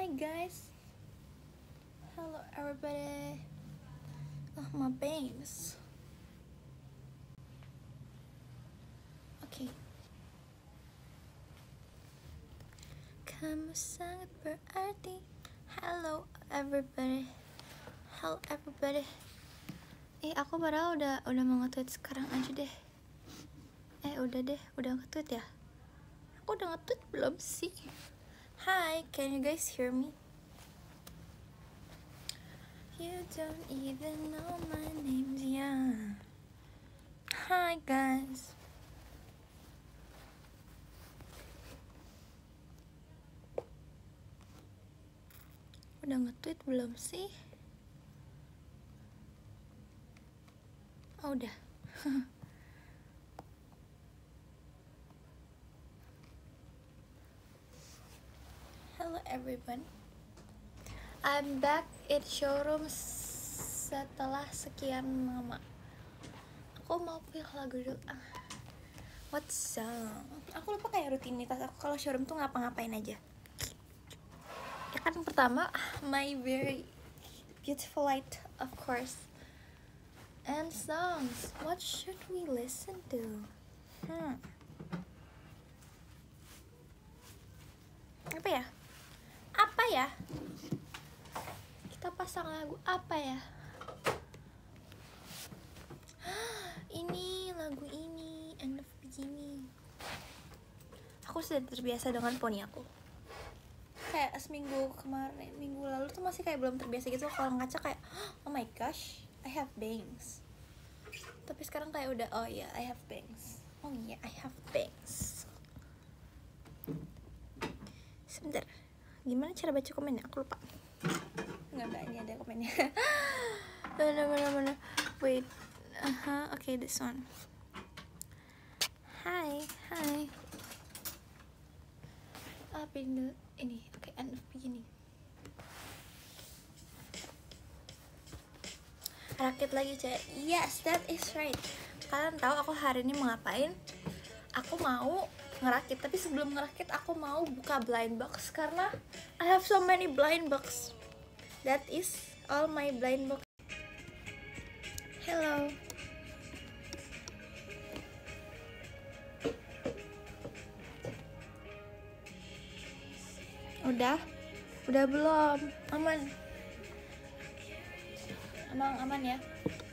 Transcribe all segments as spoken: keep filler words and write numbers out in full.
Hi guys. Hello everybody. Oh my babes. Oke. Okay. Kamu sangat berarti. Hello everybody. Hello everybody. Eh aku padahal udah udah mau nge-tweet sekarang aja deh. Eh udah deh, udah nge-tweet ya? Aku udah nge-tweet belum sih? Hi, can you guys hear me? You don't even know my name, yeah. Hi guys. Udah nge-tweet belum sih? Oh udah. Hello everyone. I'm back at showroom setelah sekian lama. Aku mau pilih lagu dulu. What song? Aku lupa kayak rutinitas aku kalau showroom tuh ngapa-ngapain aja. Ya kan pertama, my very beautiful light of course. And songs. What should we listen to? Hmm. Apa ya? Apa ya? Kita pasang lagu apa ya? Ini lagu ini, End of Begini. Aku sudah terbiasa dengan poni aku. Kayak seminggu kemarin, minggu lalu tuh masih kayak belum terbiasa gitu. Kalau ngaca kayak, oh my gosh, I have bangs. Tapi sekarang kayak udah, oh ya, yeah, I have bangs. Oh iya, yeah, I have bangs. Sebentar, gimana cara baca komennya? Aku lupa. Nggak, nggak, ini ada komennya. Mana, mana, mana. Wait, uh-huh, okay, this one. Hi, hi. Apa ini? Ini, oke, okay, end of begini. Rakit lagi, cek. Yes, that is right. Kalian tahu aku hari ini mau ngapain? Aku mau ngerakit, tapi sebelum ngerakit aku mau buka blind box karena I have so many blind box. That is all my blind box. Hello. Udah? Udah belum? Aman? Emang aman ya?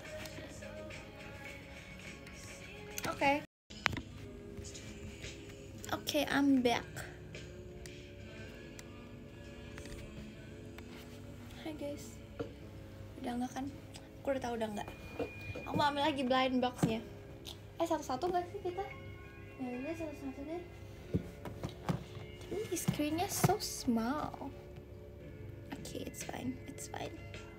Oke. Okay. Oke, okay, I'm back. Hai guys. Udah enggak kan? Aku udah tahu udah enggak. Aku mau ambil lagi blind boxnya. Eh satu-satu gak sih kita? Ya udah satu-satu deh. Ini screennya so small. Okay, it's fine, it's fine.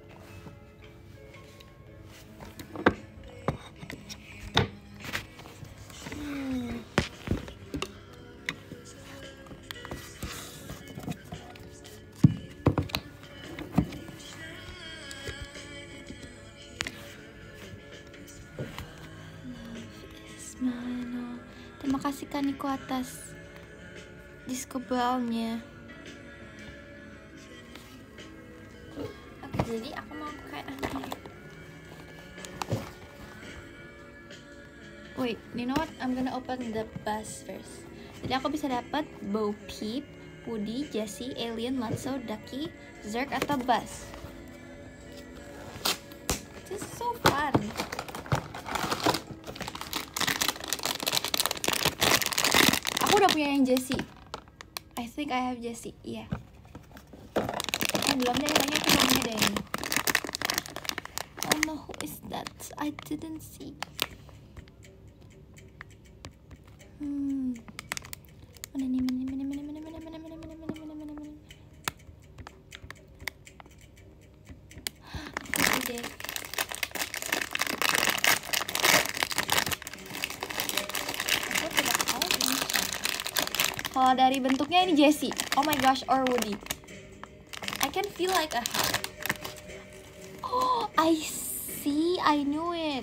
Hmm. Terima kasih Kaniko atas disco ball-nya. Oke, jadi aku mau pakai ini. Wait, you know what? I'm gonna open the bus first. Jadi aku bisa dapat Bo Peep, Woody, Jessie, Alien, Lotso, Ducky, Zerk atau Buzz. This is so fun. Aku udah punya yang Jessie. I think I have Jessie, iya. Yeah. Eh, belum deh, kayaknya aku belum punya deh ini. Oh no, who is that? I didn't see. Hmm. Mana nih, mana nih, mana mana mana mana mana mana mana mana mana mana mana. Oke deh. Aku tidak tahu ini. Kalau dari bentuknya ini Jessie. Oh my gosh, or Woody. I can feel like a heart. Oh, I see. I knew it.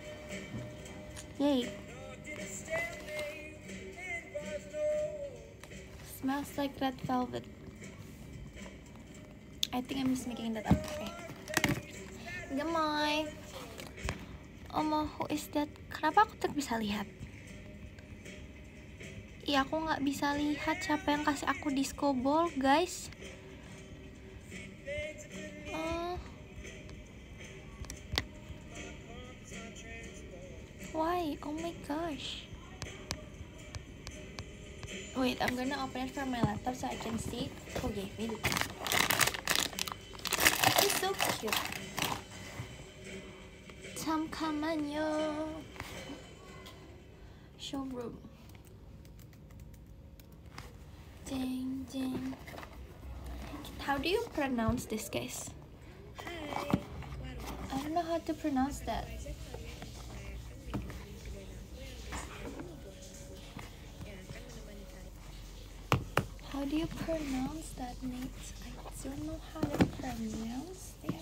Yay. Smells like red velvet. I think I'm just making that up. Okay. Gemoy. Omo, who is that? Kenapa aku tak bisa lihat? Iya, aku nggak bisa lihat siapa yang kasih aku disco ball, guys. Uh, why? Oh my gosh. Wait, I'm gonna open it from my laptop so I can see who gave me this. It's so cute. 잠깐만요. Showroom. Ding ding. How do you pronounce this, guys? Hi. I don't know how to pronounce that. How do you pronounce that, Nate? I don't know how to pronounce that.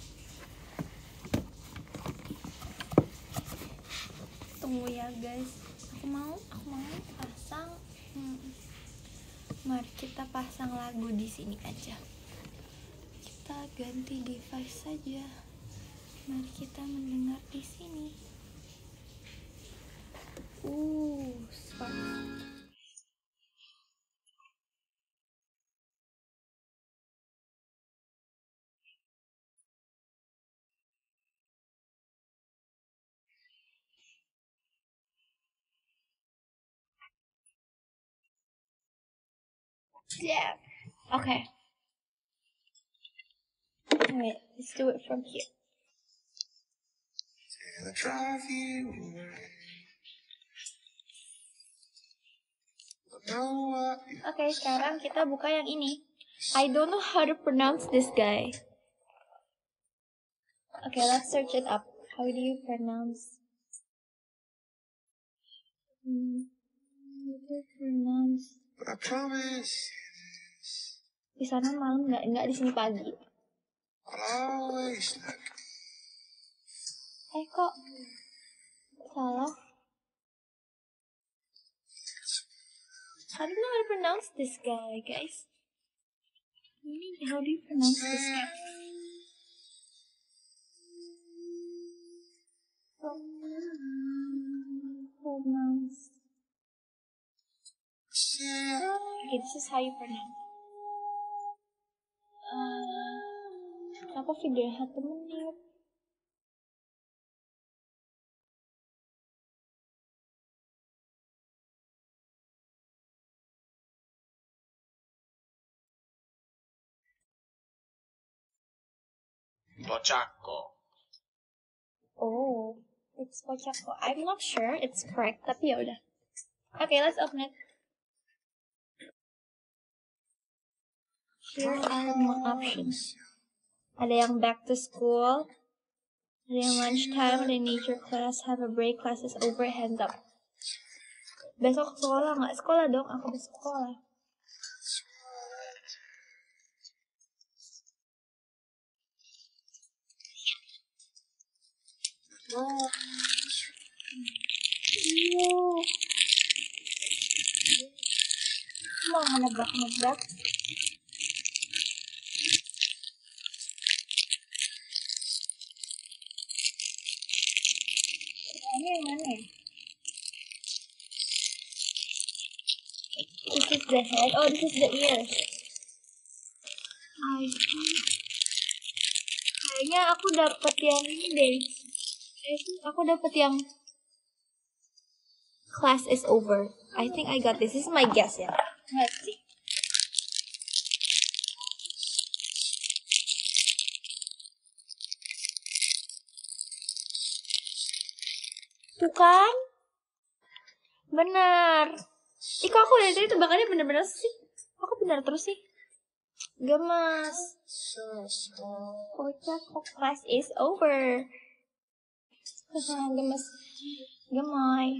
Tunggu ya, guys. Aku mau, aku mau pasang. Hmm. Mari kita pasang lagu di sini aja. Kita ganti device saja. Mari kita mendengar di sini. Uh, smart. Yeah. Okay. Wait, let's do it from here. Oke, okay, sekarang kita buka yang ini. I don't know how to pronounce this guy. Okay, let's search it up. How do you pronounce? Hmm, how do you pronounce? I promise. Di sana malam nggak, nggak di sini pagi. Eh kok salah? I don't know how to pronounce this guy, guys. How do you pronounce this guy? Pronounce. Okay, this is how you pronounce. Uh, apa video satu menit? Pochacco. Oh, it's Pochacco. I'm not sure it's correct, tapi ya udah. Okay, let's open it. Here are more options. Ada yang back to school, ada yang lunchtime, ada yang nature class, have a break, classes over, hands up. Besok sekolah nggak? Sekolah dong, aku besok sekolah. Oh. Iyo. Mau nebak-nebak. Ini yang mana ya? This is the head. Oh, this is the ears. I think. Kayaknya aku dapet yang ini deh. Aku dapet yang class is over. I think I got this. This is my guess ya. Let's see. Tuh kan? Benar. Ih, kok aku dari tadi tebakannya bener-bener sih? Aku benar terus sih. Gemas. Kocak, kok class is over. Gemes. Gemoy.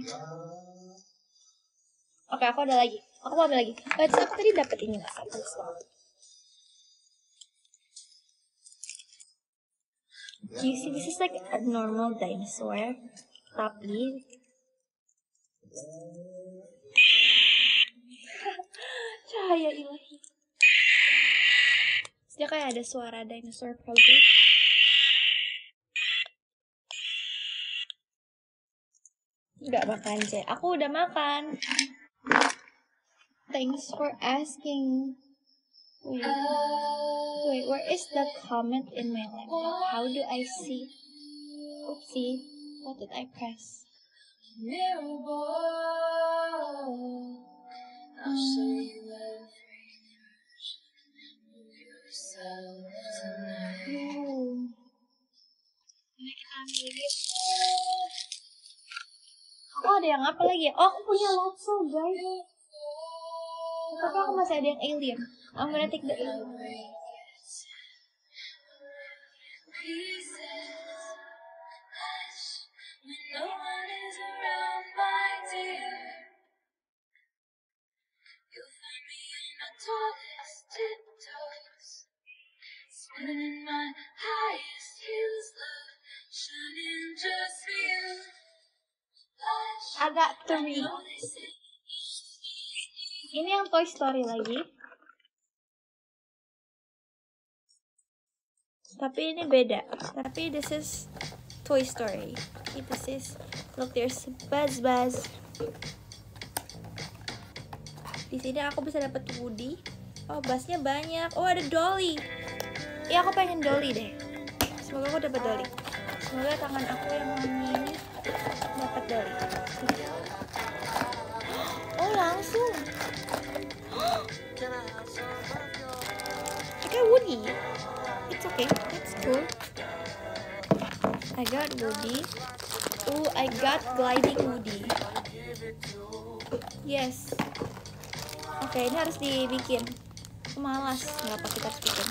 Oke, aku ada lagi. Aku mau ambil lagi. Wait, aku tadi dapet ini nggak? Do you see, this is like a normal dinosaur. Tapi cahaya ilahi. Dia kayak ada suara dinosaur probably. Nggak makan, C. Aku udah makan. Thanks for asking. Wait, wait, where is the comment in my laptop? How do I see? Oopsie, what did I press? Um, Oh, ada yang apa lagi? Oh, aku punya Lotso, guys. Tapi aku masih ada yang alien. I'm gonna take the alien. Agak three. Ini yang Toy Story lagi. Tapi ini beda. Tapi this is Toy Story. Okay, this is, look, there's Buzz Buzz. Di sini aku bisa dapat Woody. Oh, Buzznya banyak. Oh, ada Dolly. Iya, aku pengen Dolly deh. Semoga aku dapat Dolly. Semoga tangan aku yang ini dapat Dolly. Oh, langsung. I got Woody. It's okay. It's cool. I got Woody. Oh, I got gliding Woody. Yes. Oke, okay, ini harus dibikin. Aku malas, nggak apa kita harus bikin.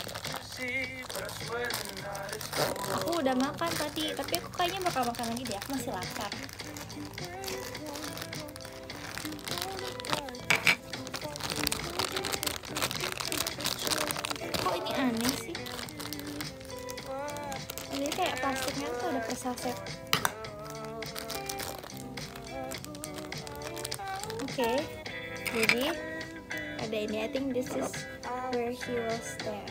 Aku udah makan tadi, tapi aku kayaknya bakal makan lagi deh. Aku masih lapar. Kok ini aneh sih? Ini kayak plastiknya tuh ada persaset. Oke, okay. Jadi ada ini. I think this is where he will stand.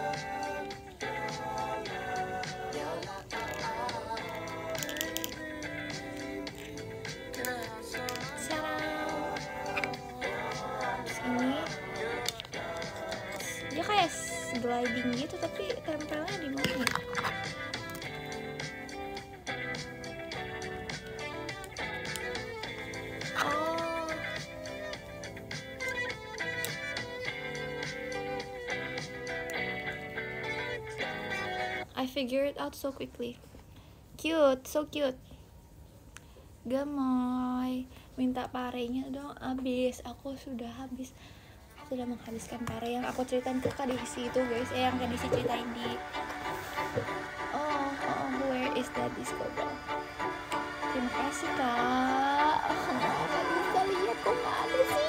Ini dia kayak gliding gitu, tapi tempelnya di mana? Oh, I figured it out so quickly. Cute, so cute. Gemoy, minta parenya dong. Habis, aku sudah habis. Sudah menghabiskan pare yang aku ceritain ke Kak Desi itu, guys. Eh, yang Kak Desi ceritain di Oh, oh, where is that disco ball? Terima kasih, Kak. Oh, Kak bisa lihat kok nggak ada sih.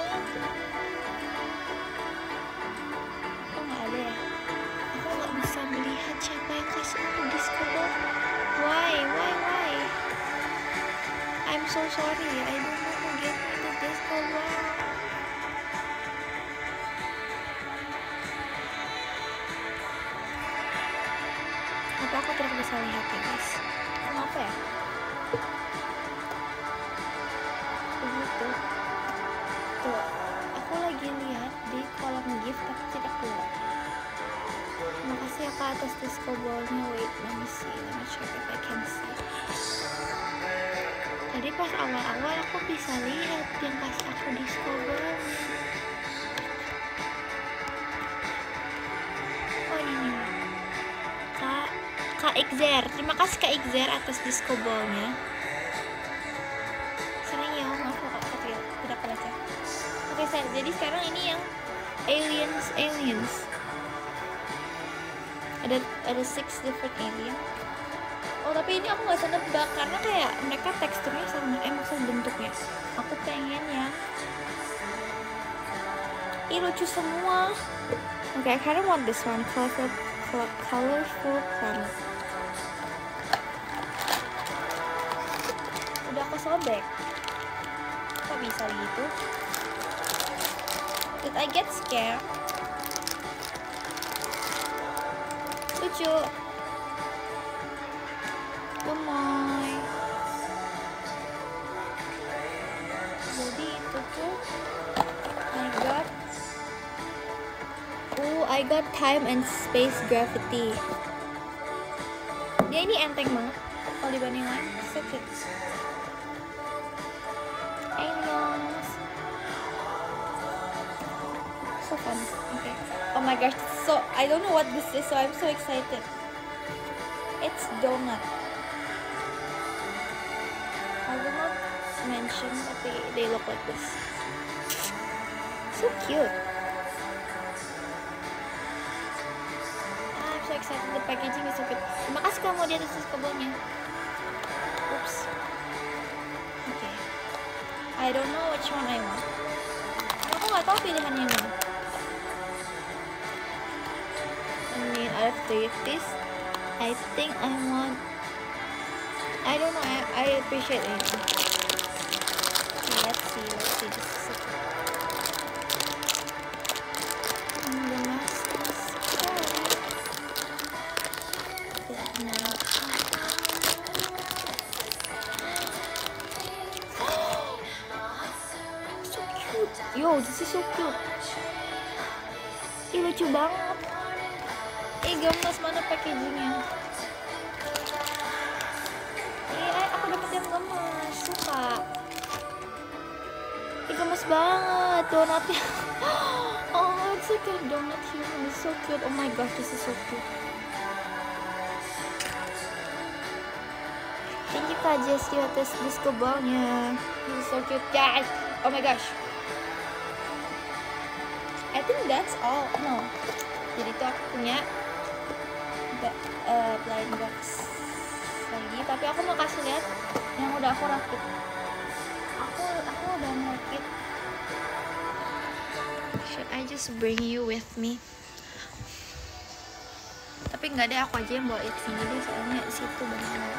Kok nggak ada ya? Aku nggak bisa melihat siapa yang kasih aku disco ball. Why, why, why? I'm so sorry. I don't know who gave me the disco ball. Apa aku tidak bisa lihat ya, guys? Kenapa ya? Begitu. Tuh, aku lagi lihat di kolom gift tapi tidak keluar. Terima kasih ya, Kak, atas disco ball-nya. Wait, let me see. Let me check if I can see. Tadi pas awal-awal aku bisa lihat yang kasih aku disco ball. Oh, ini. Kak Kak Ikzer, terima kasih Kak Ikzer atas disco ball-nya. Senang ya, maaf kok aku tidak tidak baca. Oke, saya jadi sekarang ini yang aliens aliens. Ada ada six different alien. Oh, tapi ini aku nggak bisa nebak karena kayak mereka teksturnya sama, eh maksudnya bentuknya. Aku pengen yang ih, lucu semua. Oke, okay, I kind of want this one, colorful, colorful planet. Udah aku sobek. Kok bisa gitu? Did I get scared? lucu. Gemoy. Jadi itu tuh I got Oh, I got Time and Space Gravity. Dia ini enteng banget kalau dibanding lain. So cute. Aliens. So fun. Okay. Oh my gosh, so I don't know what this is, so I'm so excited. It's donut. I will not mention, tapi they look like this. So cute. I'm so excited. The packaging is so cute. Terima kasih kamu di atas kabelnya. Oops. Okay. I don't know which one I want. Aku nggak tahu pilihannya mana. I mean, out of three of these, I think I want. I don't know. I, I appreciate it. Okay, let's see. Let's see. This is so cool. And the mask is scary. Yeah, no. So cute. Yo, this is so cute. Ih, lucu banget. Ih, gemes mana packagingnya. Ih, aku dapet yang gemes. Suka. Ih, gemes banget donatnya. Oh, it's like a donut here. It's so cute. Oh my gosh, this is so cute. Thank you Kak Jessie atas disco ballnya. This is so cute guys. Oh my gosh. I think that's all. No. Jadi tuh aku punya uh, blind box lagi. Tapi aku mau kasih lihat yang udah aku rakit. Aku aku udah merakit. Should I just bring you with me? Tapi nggak deh, aku aja yang bawa it sini deh, soalnya situ banget.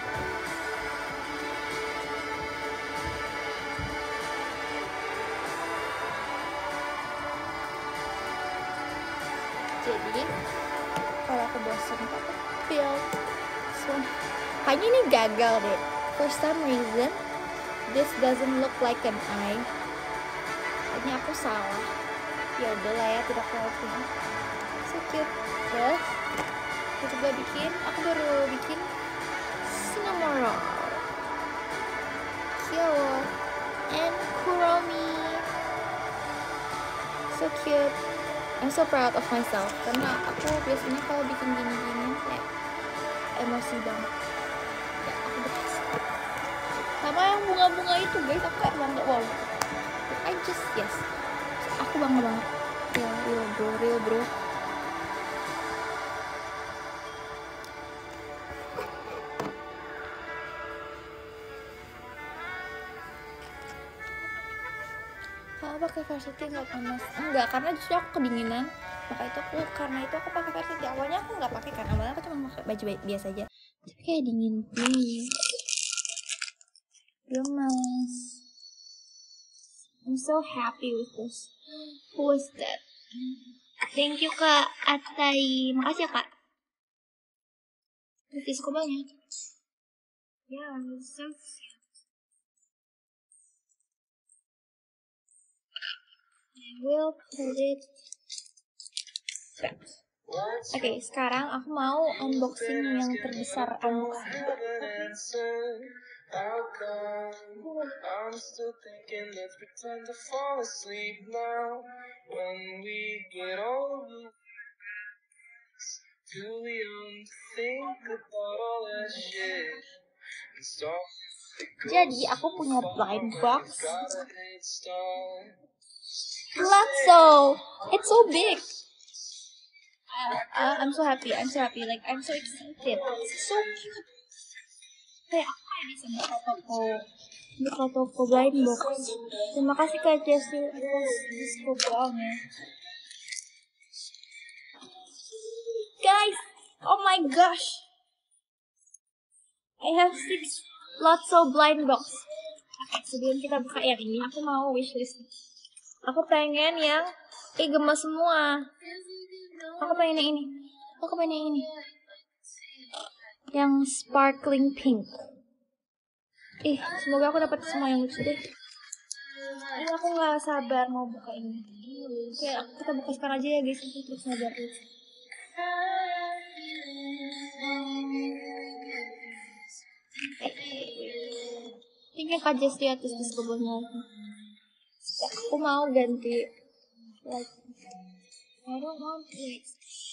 Jadi kalau aku bosan aku pil. So, kayaknya ini gagal deh. For some reason, this doesn't look like an eye. Kayaknya aku salah. Ya udahlah ya, tidak apa-apa. So cute. Terus aku coba bikin. Aku baru bikin cinnamon roll, Kyo, and Kuromi. So cute. I'm so proud of myself karena aku biasanya kalau bikin gini-gini kayak emosi banget. Ya, aku berhasil. Sama yang bunga-bunga itu guys, aku kayak bangga. Wow, I just yes, aku bangga banget. Ya, real bro, real bro. Kalau pakai varsity nggak panas? Enggak, karena justru aku kedinginan. Maka itu aku karena itu aku pakai varsity. Awalnya aku nggak pakai kan, awalnya aku cuma pakai baju biasa aja. Tapi kayak dingin dingin. Gemes. I'm so happy with this. Who is that? Thank you Kak Atai. Makasih ya Kak. Terus disco banyak. Yeah, so cute. I will put it back. Oke, okay, sekarang aku mau unboxing yang terbesar unboxing. How come I'm still thinking let's pretend to fall asleep now when we get older, too young to think about all that shit. Jadi aku punya blind box Lotso. It's so big. Uh, uh, I'm so happy. I'm so happy. Like I'm so excited. It's so cute. Kayak aku kayak bisa buka toko, buka toko blind box. Terima kasih Kak Jessie atas disco ballnya. Guys, oh my gosh, I have six Lotso blind box. Oke, sebelum kita buka yang ini, aku mau wishlist. Aku pengen yang eh gemes semua. Aku pengen yang ini. Aku pengen yang ini, yang sparkling pink. Ih, semoga aku dapat semua yang lucu deh. Ini aku nggak sabar mau buka ini. Oke, kita buka sekarang aja ya guys. Aku terus sabar. Ini Kak Jess di atas di sebelumnya. Aku mau ganti. Like, I don't want it.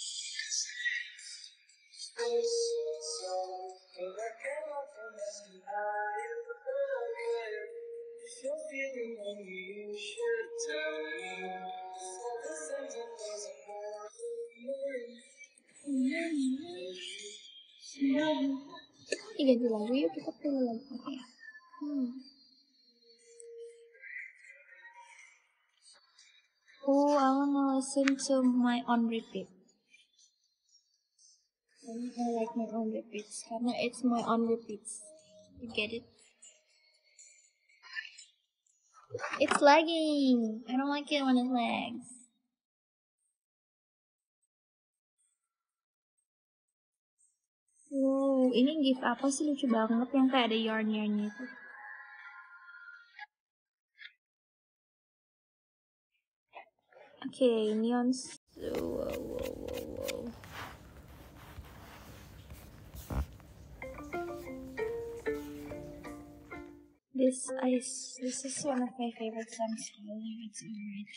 Ini ganti lagu yuk, kita pilih lagu apa ya? Hmm. Oh, I wanna listen to my on repeat. I like my on repeats karena it's my on repeats. You get it? It's lagging. I don't like it when it lags. Wow, ini gift apa sih lucu banget yang kayak ada yarn-yarnnya itu. Oke, okay, neons. Wow, wow, wow, wow. This ice, this is one of my favorite songs. It's alright.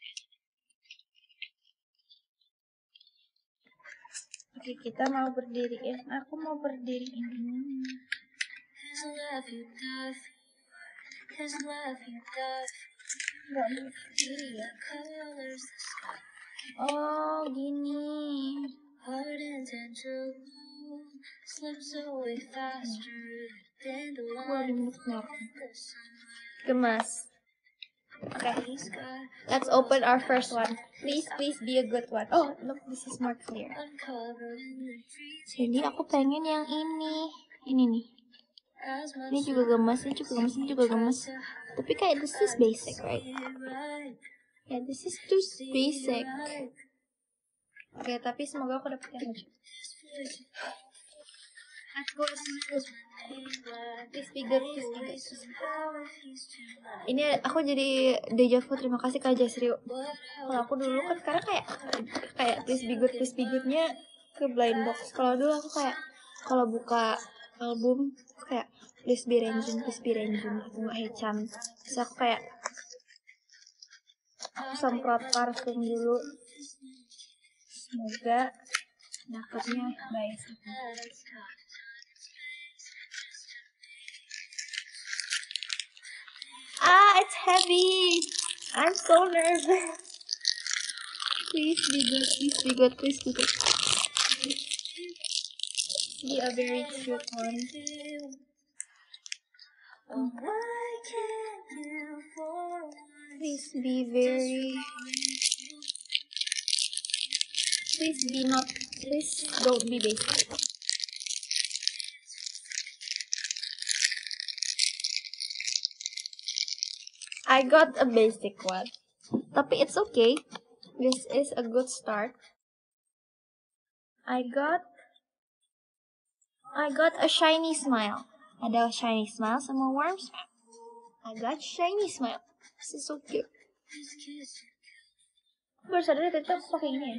Oke, okay, kita mau berdiri ya. Aku mau berdiri ini. Nggak berdiri ya. Oh, gini. Gemas. Okay, let's open our first one. Please, please be a good one. Oh, look, this is more clear. Jadi aku pengen yang ini, ini nih. Ini juga gemes, ini juga gemes, ini juga gemes. Tapi kayak this is basic, right? Yeah, this is too basic. Oke, okay, tapi semoga aku dapet yang lucu. Please be good, please be good. Ini aku jadi deja vu. Terima kasih Kak Jasrio. Kalau aku dulu kan sekarang kayak kayak please be good, please be goodnya ke blind box. Kalau dulu aku kayak kalau buka album kayak please be Renjun, please be Renjun. Aku nggak Hechan. Terus aku kayak aku semprot parfum dulu. Semoga dapetnya baik. Ah, it's heavy. I'm so nervous. Please be good, please be good, please be good. Be a very cute one. Please be very... Please be not... Please don't be basic. I got a basic one, tapi it's okay. This is a good start. I got, I got a shiny smile. Ada shiny smile sama warm smile. I got shiny smile. This is so cute. Baru sadar tadi aku pakai ini ya.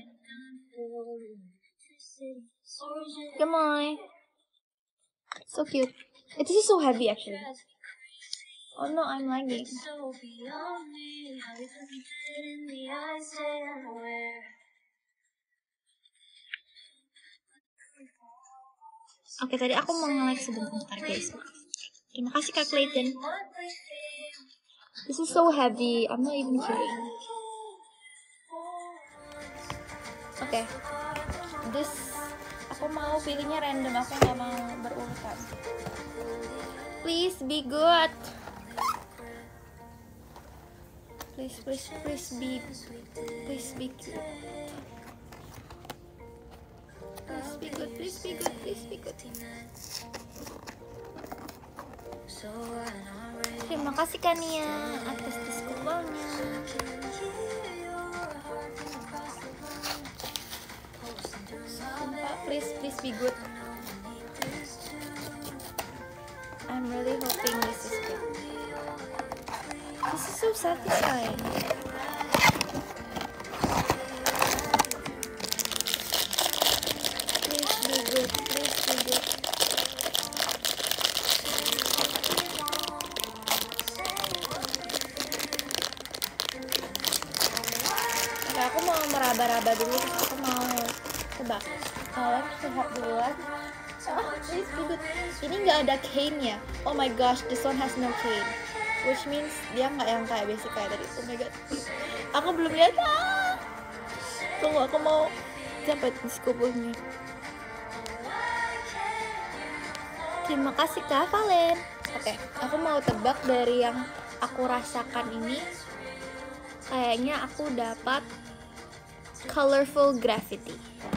Come on. So cute. This is so heavy actually. Oh no, I'm lagging. Oke, okay, tadi aku mau nge-like sebentar guys. Terima kasih Kak Clayton. This is so heavy. I'm not even kidding. Oke, okay. This aku mau pilihnya random. Aku nggak mau berurutan. Please be good. Please, please, please be, please be cute. Please be good, please be good, please be good. Terima kasih Kania atas discovernya. Please be good. I'm really hoping this is good. This is so satisfying. Please be good. Please be good. Oke, aku mau meraba-raba dulu. Aku mau coba. Kalian sehat duluan. Oh, please be good. Ini nggak ada cane-nya. Oh my gosh, this one has no cane. Which means dia nggak yang kayak basic kayak tadi. Oh my god. Aku belum lihat. Ah! Tunggu, aku mau dapat skubuhnya. Terima kasih Kak Valen. Oke, aku mau tebak dari yang aku rasakan ini. Kayaknya aku dapat Colorful Graffiti.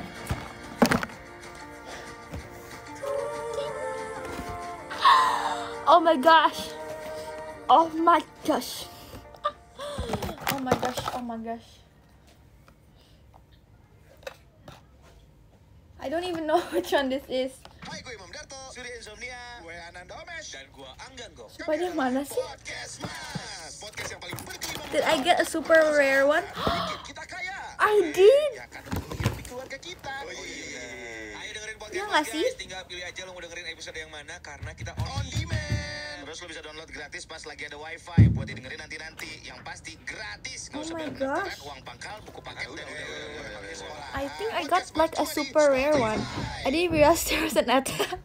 Oh my gosh. Oh my gosh. Oh my gosh. Oh my gosh. I don't even know which one this is. Hai, gue Imam Darto, Surya Insomnia, gue Ananda Omesh, dan gue Anggan Go. Coba yang mana sih? Podcast Mas, podcast yang paling berkelima. Did I get a super rare one? Bikin kita kaya. I did. Ya kan, menghidupi keluarga kita. Oh iya. Ayo dengerin podcast Ya Mas, nggak sih? guys. Tinggal pilih aja lo mau dengerin episode yang mana, karena kita on, on demand. Terus lo bisa download gratis pas lagi ada wifi buat didengerin nanti-nanti. Yang pasti gratis. Nggak Oh usah my bayar pendaftaran, gosh. uang pangkal, buku paket, dan udah pakai sekolah. I think I got like a super rare one. I didn't realize there was an attack.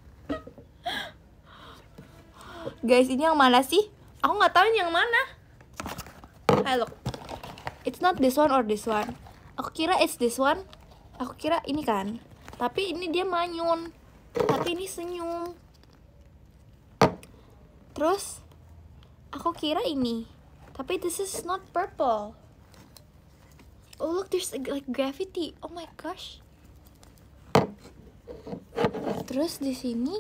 Guys, ini yang mana sih? Aku nggak tahu ini yang mana. Hey, look. It's not this one or this one. Aku kira it's this one. Aku kira ini kan. Tapi ini dia manyun. Tapi ini senyum. Terus aku kira ini. Tapi this is not purple. Oh look, there's like graffiti. Oh my gosh. Terus di sini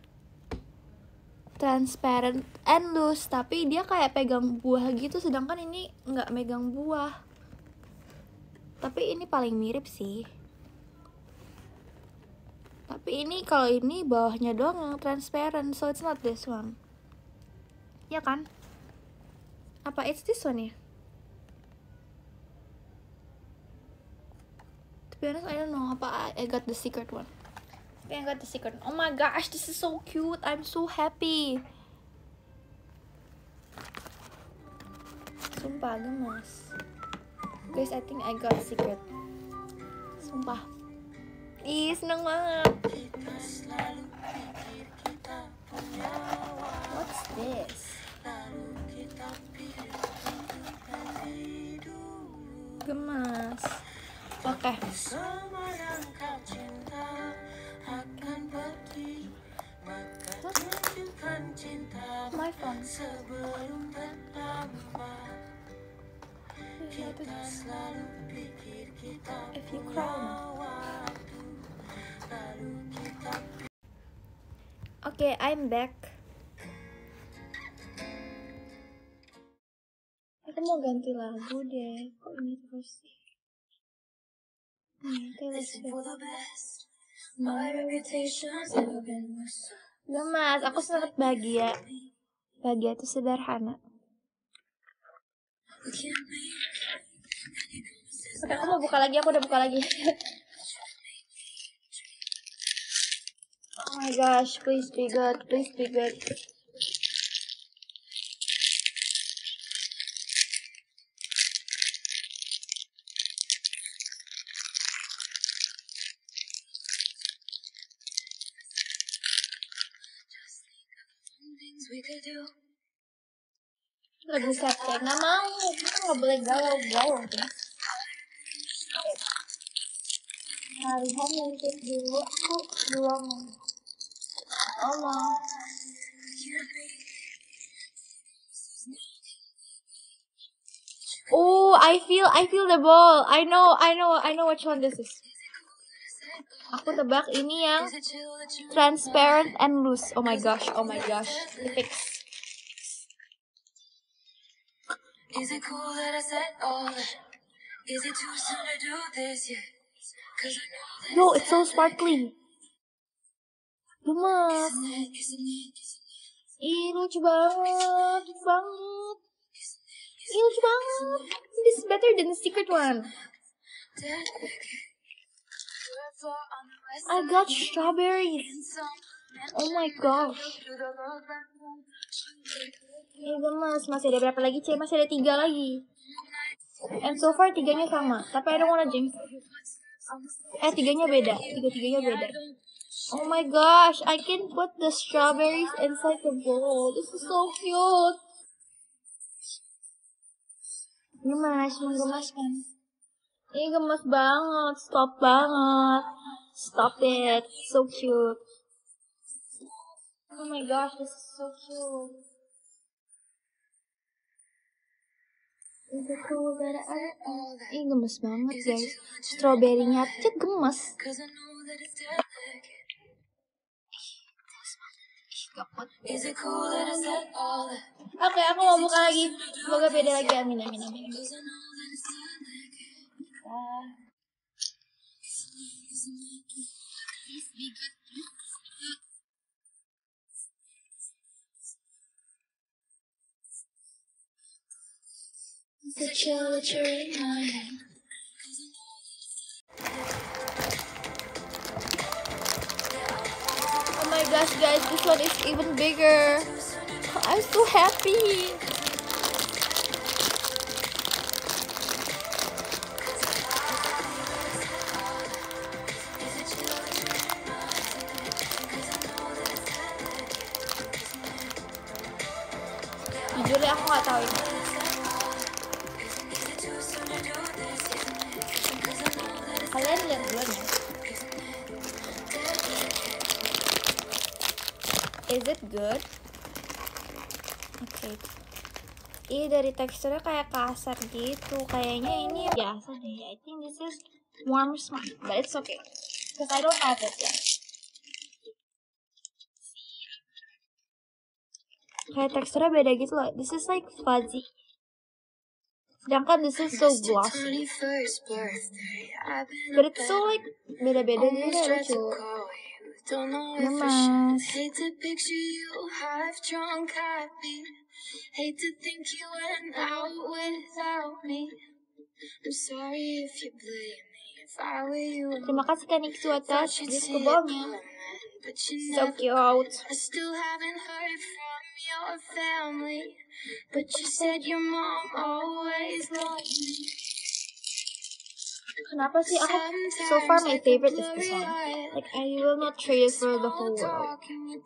transparent and loose, tapi dia kayak pegang buah gitu, sedangkan ini nggak megang buah. Tapi ini paling mirip sih. Tapi ini kalau ini bawahnya doang yang transparent, so it's not this one. Ya kan? Apa it's this one ya? To be honest, I don't know. Apa I got the secret one? I think I got the secret. Oh my gosh, this is so cute. I'm so happy. Sumpah gemes. Guys, I think I got secret. Sumpah. Ih, seneng banget. What's this? Gemes. Oke. Okay. My phone. If you cry now. Okay, I'm back. Aku mau ganti lagu deh. Kok ini terus sih? Hmm, Taylor Swift. Gemas, aku sangat bahagia. Bahagia itu sederhana. Oke, aku mau buka lagi, aku udah buka lagi. Oh my gosh, please be good, please be good. Lagu September, nggak mau, kita nggak boleh galau-galau kan? Harian mungkin dulu aku belum. Allah. Oh, I feel, I feel the ball. I know, I know, I know which one this is. Aku tebak ini yang transparent and loose. Oh my gosh, oh my gosh. Fix. Is it cool that I said all that? Is it too soon to do this yet? No, it's so sparkly. Gemes. Ih, lucu banget, lucu banget. Ih, lucu banget. This is better than the secret one. I got strawberries. Oh my gosh. Ih, gemes. Masih ada berapa lagi, C? Masih ada tiga lagi. And so far tiganya sama. Tapi I don't wanna jinx. Eh, tiganya beda. Tiga-tiganya beda. Oh my gosh, I can put the strawberries inside the bowl. This is so cute. Gemes, menggemaskan. Ini gemes banget, stop banget. Stop it, so cute. Oh my gosh, this is so cute. Is it cool that I... Ini gemes banget guys. Strawberry-nya aja gemes. Oke, aku mau buka lagi. Semoga beda lagi. Amin, amin, amin. Ah. Oh my gosh, guys, this one is even bigger. I'm so happy. Jujur deh, aku nggak tahu ini. Kalian lihat dulu nih. Is it good? Oke. Okay. Ih, dari teksturnya kayak kasar gitu. Kayaknya ini biasa deh. I think this is warm smart, but it's okay. Because I don't have it yet. Kayak teksturnya beda gitu loh. This is like fuzzy. Sedangkan this is so glossy. But it's so like beda-beda jadi kayak lucu. Gemes. Terima kasih Kak Nixu atas diskubolnya. So cute. Your family, but you said your mom always loved me. Kenapa sih aku so far my favorite is this one. Like I will not trade it for the whole world.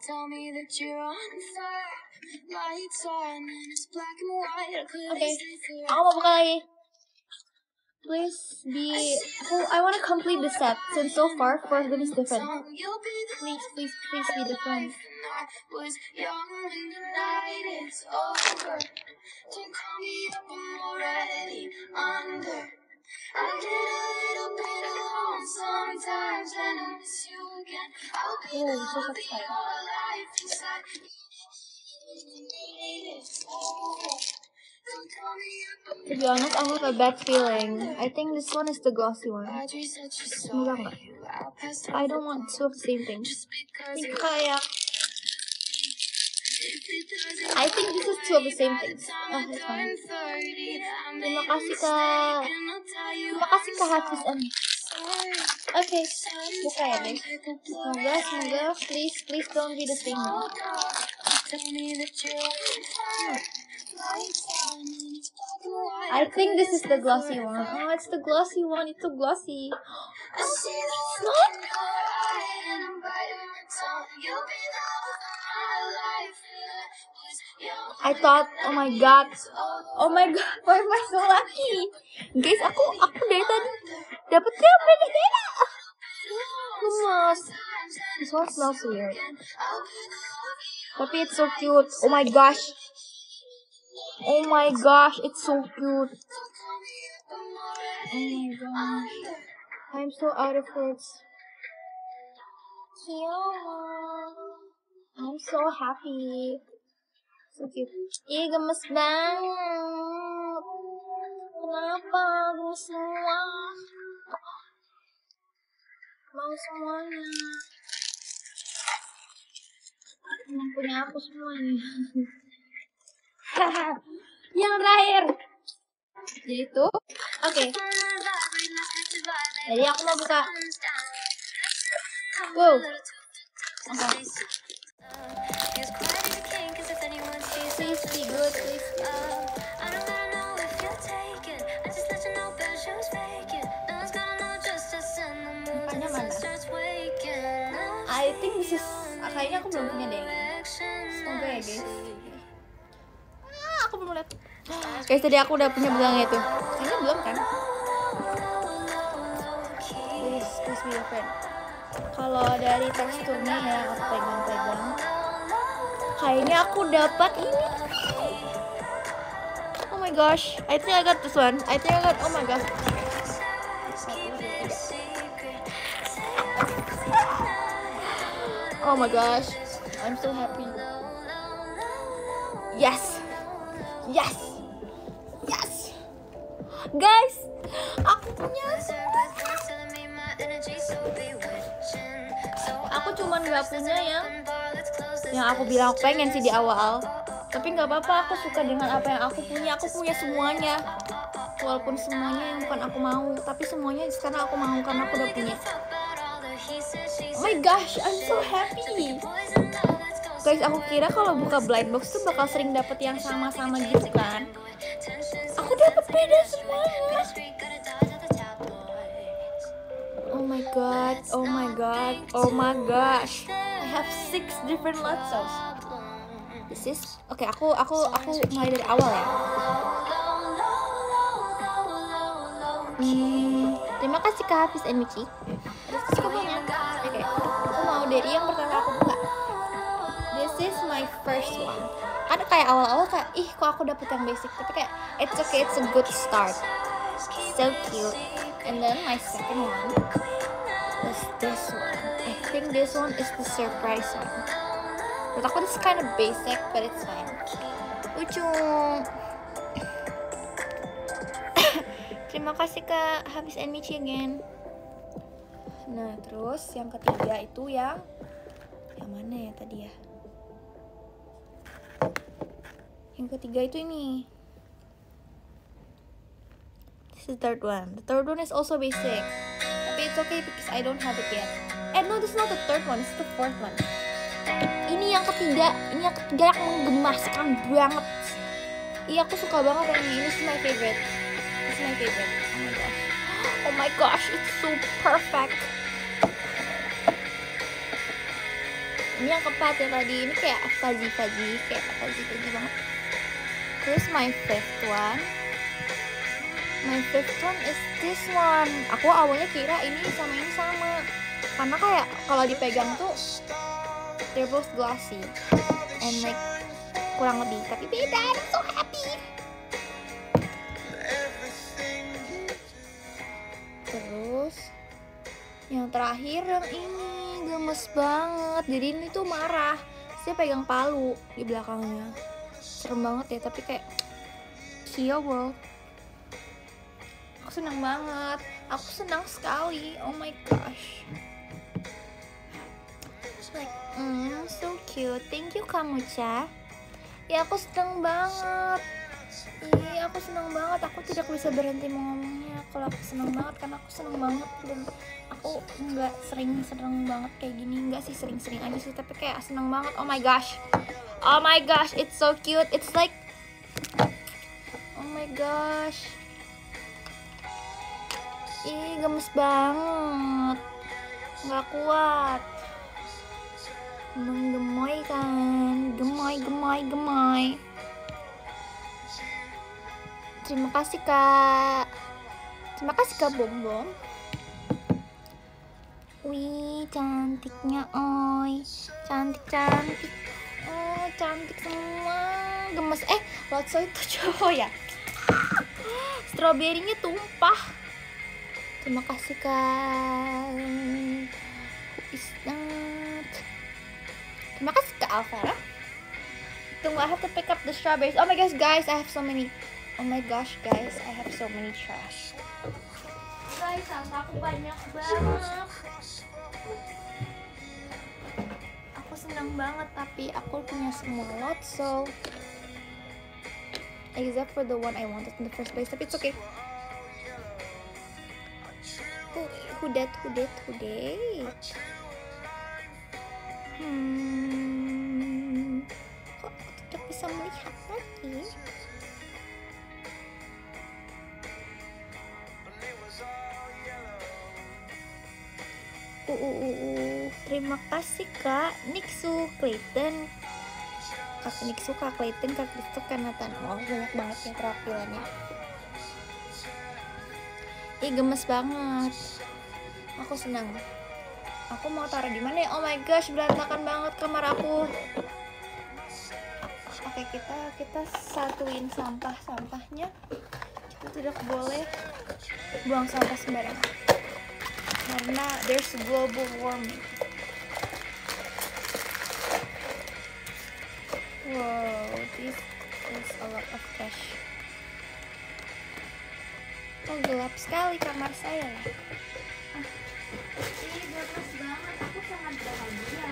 Okay, aku mau buka lagi. Please be. Oh, I want to complete the set since so far four of them is different. Please, please, please be different. Was young when the night is over. Don't call me up, I'm already under. I get a little bit alone sometimes and I miss you again. I'll be the love of your life inside. It's over. To be honest, I have a bad feeling. I think this one is the glossy one. Semoga enggak. I don't want two of the same thing. Ini kayak I think this is two of the same things. Oh, that's fine. Terima kasih Kak. Terima kasih Kak Hafiz M. Okay, buka ya guys. Semoga, semoga, please, please don't be the same one. I think this is the glossy one. Oh, it's the glossy one. It's so glossy. Oh, it's not. I thought, oh my god, oh my god, why am I so lucky? Guys, aku aku dari tadi dapetnya beda-beda. Gemes. This one smells weird. Tapi it's so cute. Oh my gosh. Oh my gosh, it's so cute. Oh my gosh. I'm so out of words. I'm so happy. So cute. Ih, gemes banget. Kenapa? Gemes semua. Mau semuanya. Yang punya aku semuanya. Yang terakhir. Jadi itu, oke. Okay. Jadi aku mau buka. Wow. Okay. Please be good, please be good. Apanya mana? I think this is, kayaknya aku belum punya deh. Semoga ya guys. Ah, aku belum lihat. Guys, tadi aku udah punya belangnya tuh. Kayaknya belum kan? Please, please be your friend. Kalau dari teksturnya ya, aku pegang-pegang. Kayaknya aku dapat ini. Oh my gosh, I think I got this one. I think I got, oh my gosh. Oh my gosh, I'm so happy. Yes, yes, yes, guys, aku punya. Aku cuman nggak punya yang yang aku bilang aku pengen sih di awal. Tapi nggak apa-apa, aku suka dengan apa yang aku punya. Aku punya semuanya, walaupun semuanya yang bukan aku mau, tapi semuanya sekarang aku mau karena aku udah punya. Oh my gosh, I'm so happy. Guys, aku kira kalau buka blind box tuh bakal sering dapet yang sama-sama gitu kan. Aku dapet beda semuanya. Oh my god, oh my god, oh my gosh. I have six different Latzos. This is, oke, okay, aku aku aku mulai dari awal ya. Hmm, terima kasih Kak Hafiz and Michi. Terus suka banyak. Oke, okay. Aku mau dari yang pertama aku buka. This is my first one. Kan kayak awal-awal kayak, ih kok aku dapet yang basic. Tapi kayak, it's okay, it's a good start. So cute. And then my second one is this one. I think this one is the surprise one. Menurut aku this is kind of basic, but it's fine. Lucu. Terima kasih Kak Hafiz and Michi again. Nah, terus yang ketiga itu yang yang mana ya tadi ya? Yang ketiga itu ini. This is the third one. The third one is also basic. Tapi it's okay because I don't have it yet. Eh no, this is not the third one, it's the fourth one. Ini yang ketiga, ini yang ketiga yang menggemaskan banget. Iya, aku suka banget yang ini. This is my favorite. This is my favorite. Oh my gosh. Oh my gosh, it's so perfect. Ini yang keempat ya tadi. Ini kayak fuzzy-fuzzy, kayak fuzzy-fuzzy banget. Terus my fifth one. My fifth one is this one. Aku awalnya kira ini sama ini sama. Karena kayak kalau dipegang tuh they're both glossy and like kurang lebih, tapi beda. I'm so happy. Terus yang terakhir yang ini gemes banget. Jadi ini tuh marah. Saya pegang palu di belakangnya. Serem banget ya, tapi kayak Kia World. Aku senang banget. Aku senang sekali. Oh my gosh. Like, mm, so cute. Thank you Kamucha. Ya aku senang banget. Iya, aku senang banget. Aku tidak bisa berhenti ngomongnya kalau aku senang banget, karena aku senang banget. Dan aku nggak sering senang banget kayak gini. Nggak sih, sering-sering aja sih, tapi kayak senang banget. Oh my gosh. Oh my gosh, it's so cute. It's like, oh my gosh. Ih, gemes banget. Nggak kuat. Menggemoy kan. Gemoy, gemoy, gemoy. Terima kasih Kak. Terima kasih Kak Bom Bom. Wih, cantiknya oi. Cantik-cantik. Oh, cantik semua. Gemes. Eh, Lotso itu cowok ya? Stroberinya tumpah. Terima kasih Kak. Who is that? Terima kasih Kak Alvara. Tunggu, I have to pick up the strawberries. Oh my gosh guys, I have so many. Oh my gosh guys, I have so many trash. Guys, sampah aku banyak banget. Aku senang senang banget, tapi aku punya semua lot, so except for the one I wanted in the first place, tapi it's okay. Who, who dat, who dat, who dat? Hmm, kok aku tidak bisa melihat lagi? Uh, uh, uh, uh. Terima kasih Kak Niksu Clayton, Kak Niksu, Kak Clayton, Kak Kristo, Kak Nathan. Oh, banyak banget ya perwakilannya. Ih, gemes banget. Aku senang. Aku mau taruh di mana ya? Oh my gosh, berantakan banget kamar aku. Oke, kita kita satuin sampah-sampahnya. Kita tidak boleh buang sampah sembarangan karena there's global warming. Wow, this is a lot of trash. Oh, gelap sekali kamar saya lah. Ah. Ih, gemes banget. Aku sangat bahagia.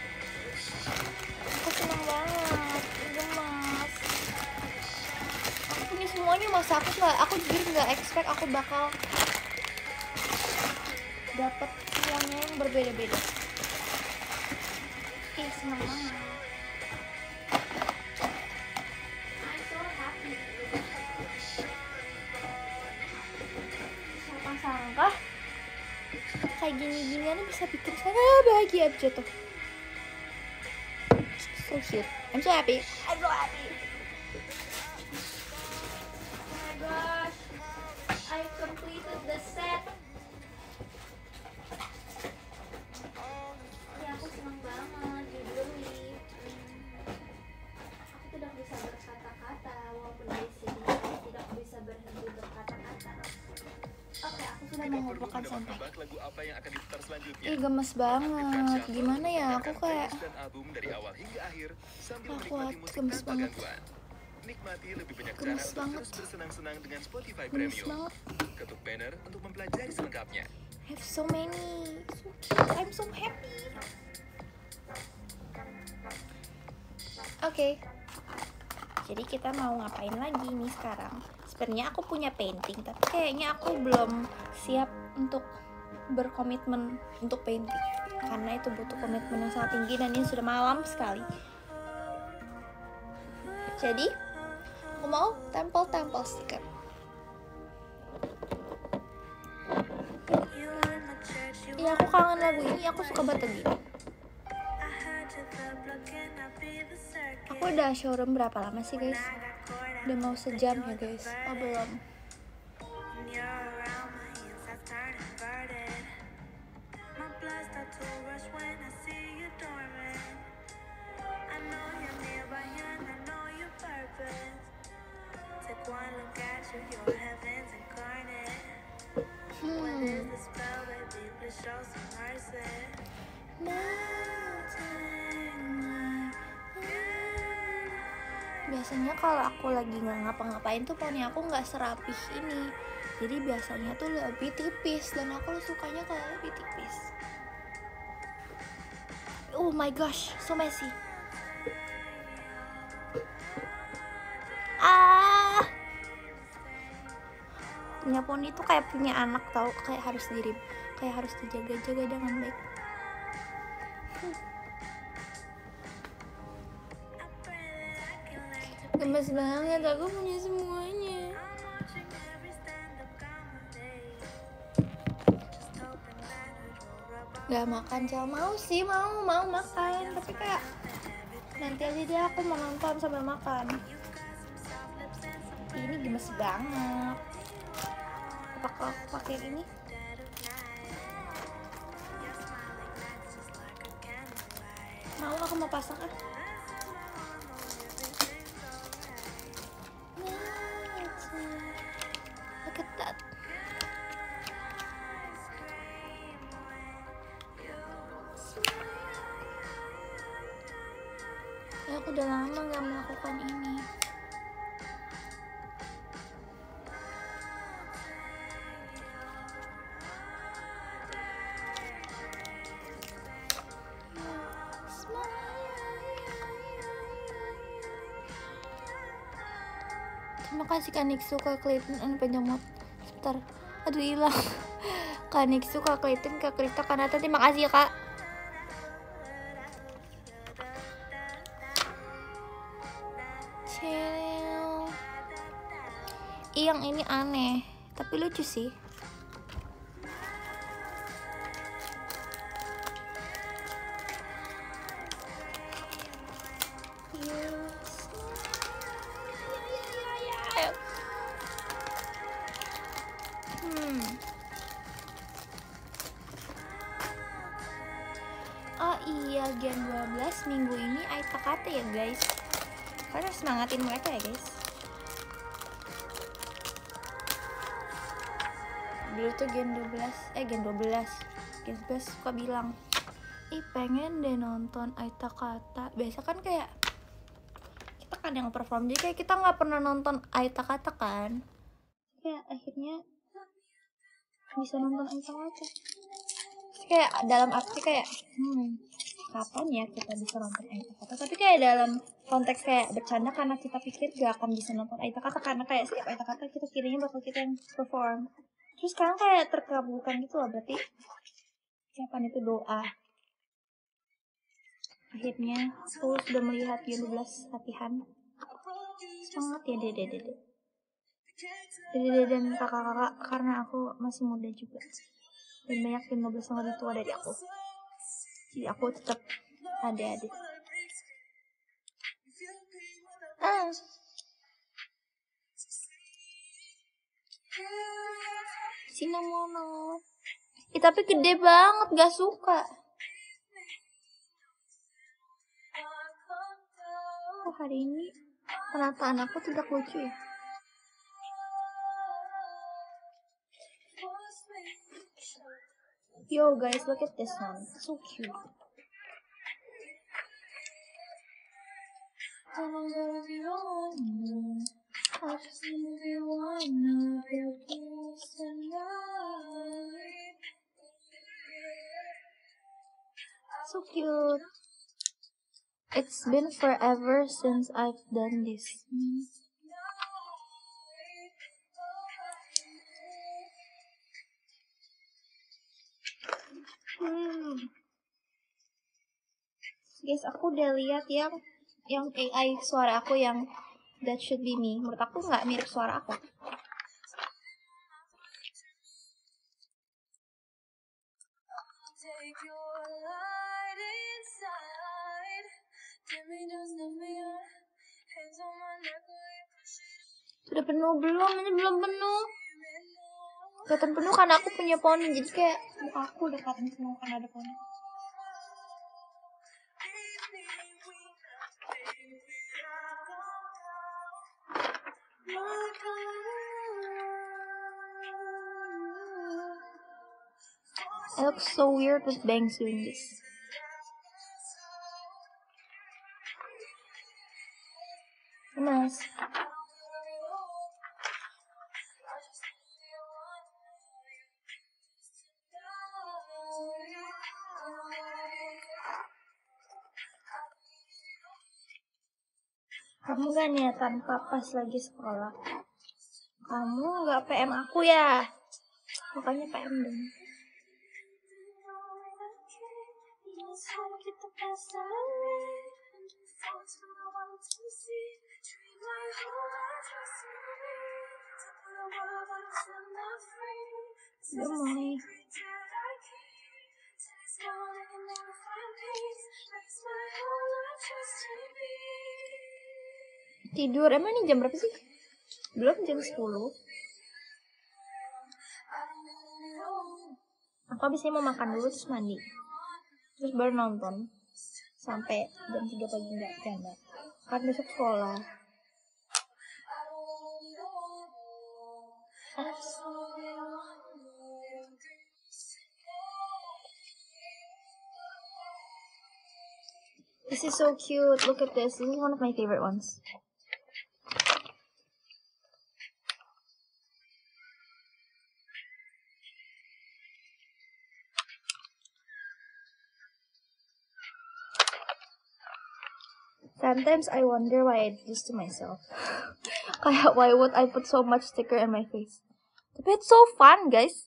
Aku senang banget. Gemes. Aku punya semuanya, masa aku nggak, aku jujur nggak expect aku bakal dapat semuanya yang berbeda-beda. Ih, senang banget. I'm so happy. Siapa sangka kayak gini-ginian bisa bikin saya bahagia aja tuh. So cute. I'm so happy. I'm so happy. Oh my gosh, I completed the set. Ya, aku senang banget, literally. Aku tidak bisa berkata-kata, walaupun di sini aku tidak bisa berhenti berkata-kata. Oke, aku sudah mengumpulkan sampah. Lagu apa yang akan diputar selanjutnya? Ih, gemes banget. Gimana ya? Aku kayak dan album dari awal hingga akhir sambil Aku menikmati musik gemes tanpa banget. gangguan. Nikmati lebih banyak Gemes cara untuk banget. terus bersenang-senang dengan Spotify gemes Premium. banget. Ketuk banner untuk mempelajari selengkapnya. I have so many. So cute. I'm so happy. Oke. Jadi kita mau ngapain lagi nih sekarang? Sebenarnya aku punya painting, tapi kayaknya aku belum siap untuk berkomitmen untuk painting karena itu butuh komitmen yang sangat tinggi dan ini sudah malam sekali. Jadi aku mau tempel-tempel stiker. Iya, aku kangen lagu ini, aku suka banget lagu ini. Aku udah showroom berapa lama sih guys? Udah mau sejam ya guys? Oh belum. Hmm. Biasanya kalau aku lagi nggak ngapa-ngapain tuh poni aku nggak serapih ini, jadi biasanya tuh lebih tipis dan aku sukanya kalau lebih tipis. Oh my gosh, so messy. Ah, punya poni tuh kayak punya anak tau, kayak harus diri, kayak harus dijaga-jaga dengan baik. Hmm. Gemes banget, aku punya semuanya. Gak makan, Cel. Mau sih, mau, mau makan. Tapi kayak nanti aja deh aku mau nonton sambil makan. Ini gemes banget. Apakah aku pakai ini? Mau, aku mau pasang ah. Look at that. Ya, aku udah lama gak melakukan ini. Smile. Terima kasih Kak Niksu, Kak Clayton, anu panjang banget. Sebentar, aduh hilang. Kak Niksu, Kak Clayton, Kak Krita, Kak Nata, terima kasih ya Kak. Ciao. Yang ini aneh, tapi lucu sih. Hmm. Oh iya, Gen dua belas minggu ini Aita Kata ya guys. Karena semangatin mereka ya guys. Dulu tuh Gen dua belas, eh Gen dua belas Gen sebelas suka bilang, ih pengen deh nonton Aita Kata. Biasa kan kayak kita kan yang perform, jadi kayak kita nggak pernah nonton Aita Kata kan. Kayak akhirnya bisa nonton Aita Kata. Kayak dalam arti kayak hmm kapan ya kita bisa nonton Aita Kata, tapi kayak dalam konteks kayak bercanda karena kita pikir gak akan bisa nonton Aita Kata karena kayak setiap Aita Kata kita kiranya bakal kita yang perform. Terus sekarang kayak terkabulkan gitu loh, berarti kapan itu doa. Akhirnya aku sudah melihat Gen dua belas latihan. Semangat ya dede dede dede dan kakak-kakak, karena aku masih muda juga dan banyak Gen dua belas yang lebih tua dari aku, jadi aku tetap adik-adik. ah Sinamono eh, tapi gede banget, gak suka. Oh hari ini penataan aku tidak lucu ya. Yo guys, look at this one, so cute. I'm gonna be on you. I just wanna be one of your kiss tonight. So cute. It's been forever since I've done this. Hmm. Guys, aku udah lihat yang yang A I suara aku yang That Should Be Me. Menurut aku nggak mirip suara aku. Sudah penuh belum? Ini belum penuh. Kelihatan penuh karena aku punya poni, jadi kayak muka aku udah kelihatan penuh karena ada poni. I look so weird with bangs doing this. Mas. Kamu gak niatan pas lagi sekolah? Kamu gak P M aku ya? Makanya P M dong. Gemoy. Tidur, emang ini jam berapa sih? Belum jam sepuluh. Aku abisnya mau makan dulu terus mandi, terus baru nonton sampai jam tiga pagi. Enggak, enggak, kan besok sekolah. This is so cute. Look at this. This is one of my favorite ones. Sometimes I wonder why I do this to myself. Kayak why would I put so much sticker in my face? Tapi it's so fun guys.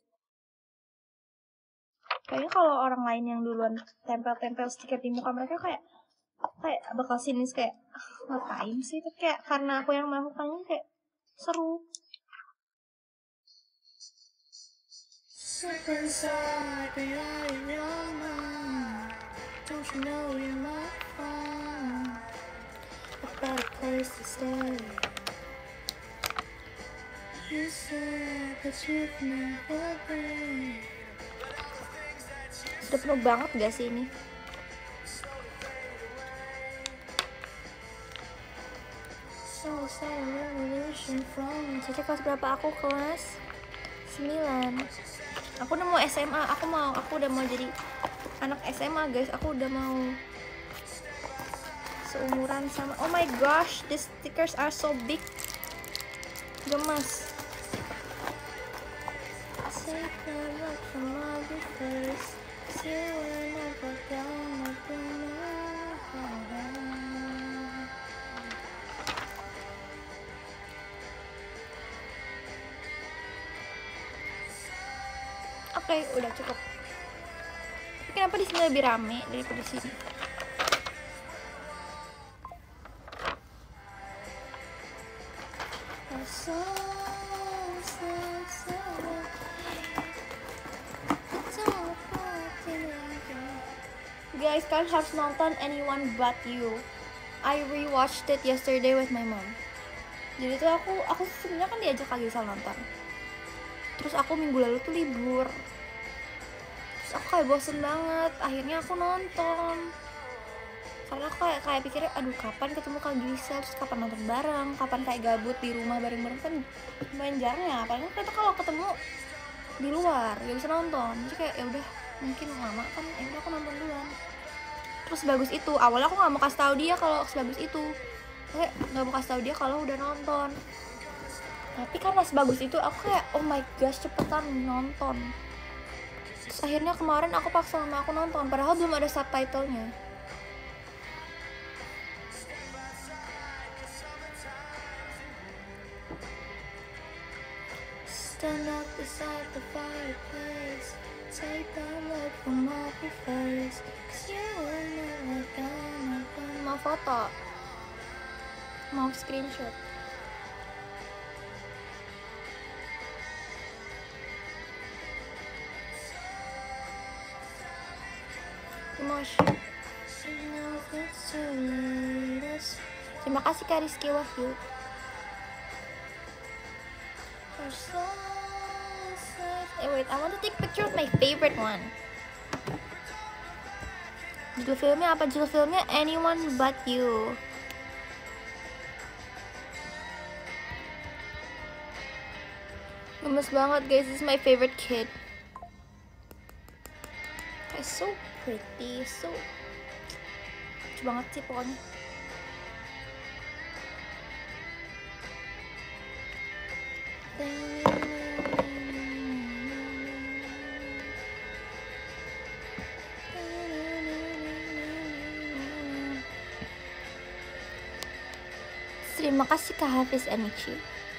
Kayaknya kalau orang lain yang duluan tempel-tempel stiker di muka mereka kayak kayak bakal sinis kayak ah, ngapain sih? Tapi kayak karena aku yang melakukannya kayak seru. Sudah penuh banget gak sih ini? Caca kelas berapa? Aku kelas sembilan. Aku udah mau S M A. Aku mau, aku udah mau jadi anak S M A guys. Aku udah mau seumuran sama. Oh my gosh, the stickers are so big. Gemas. Take a look from all the first. See when I go down, I Oke, okay, udah cukup. Tapi kenapa di sini lebih rame daripada di sini? Guys, kalian harus nonton Anyone But You. I rewatched it yesterday with my mom. Jadi tuh aku aku sebenarnya kan diajak Kak Gisel nonton. Terus aku minggu lalu tuh libur. Terus aku kayak bosen banget. Akhirnya aku nonton. Karena aku kayak kayak pikirnya, aduh kapan ketemu Kak Gisel, terus kapan nonton bareng, kapan kayak gabut di rumah bareng-bareng kan main jarang ya. Apalagi kita kalau ketemu di luar gak bisa nonton. Jadi kayak ya udah mungkin lama kan, ya udah aku nonton duluan. Terus bagus itu. Awalnya aku nggak mau kasih tahu dia kalau sebagus itu. Kayak nggak mau kasih tahu dia kalau udah nonton. Tapi karena sebagus itu aku kayak oh my gosh cepetan nonton. Terus akhirnya kemarin aku paksa sama aku nonton padahal belum ada subtitlenya. Stand up beside the fireplace. Take a look from off your face. Cause you will never gonna find. Mau foto. Mau screenshot. Terima kasih Kak Rizky Wahyu. Eh wait, I want to take a picture of my favorite one. Judul filmnya apa? Judul filmnya Anyone But You. Gemes banget guys, this is my favorite kid. It's so pretty, so lucu banget sih pokoknya. Terima kasih Kak Hafiz Anici.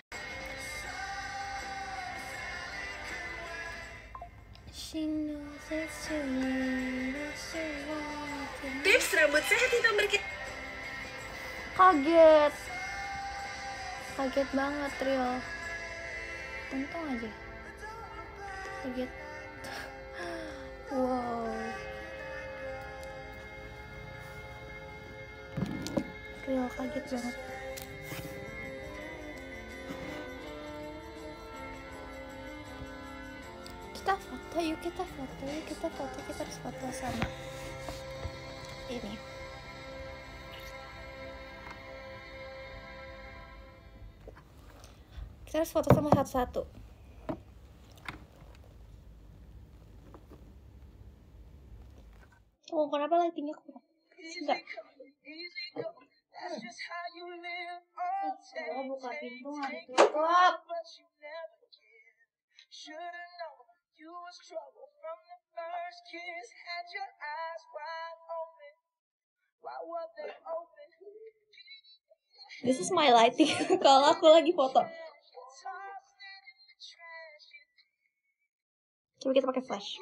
Tips rambut sehat hitam berkit. Kaget. Kaget banget Rio. Untung aja. Kaget. Wow. Rio kaget banget. Kita foto yuk, kita foto yuk, kita foto, kita harus foto sama ini. Kita harus foto sama satu-satu. Oh, kenapa lightingnya kurang? Enggak. Oh, buka pintu nggak ditutup. You was trouble from the first kiss. Had your eyes wide open. Why were they open? This is my lighting kalau aku lagi foto. Coba kita pakai flash.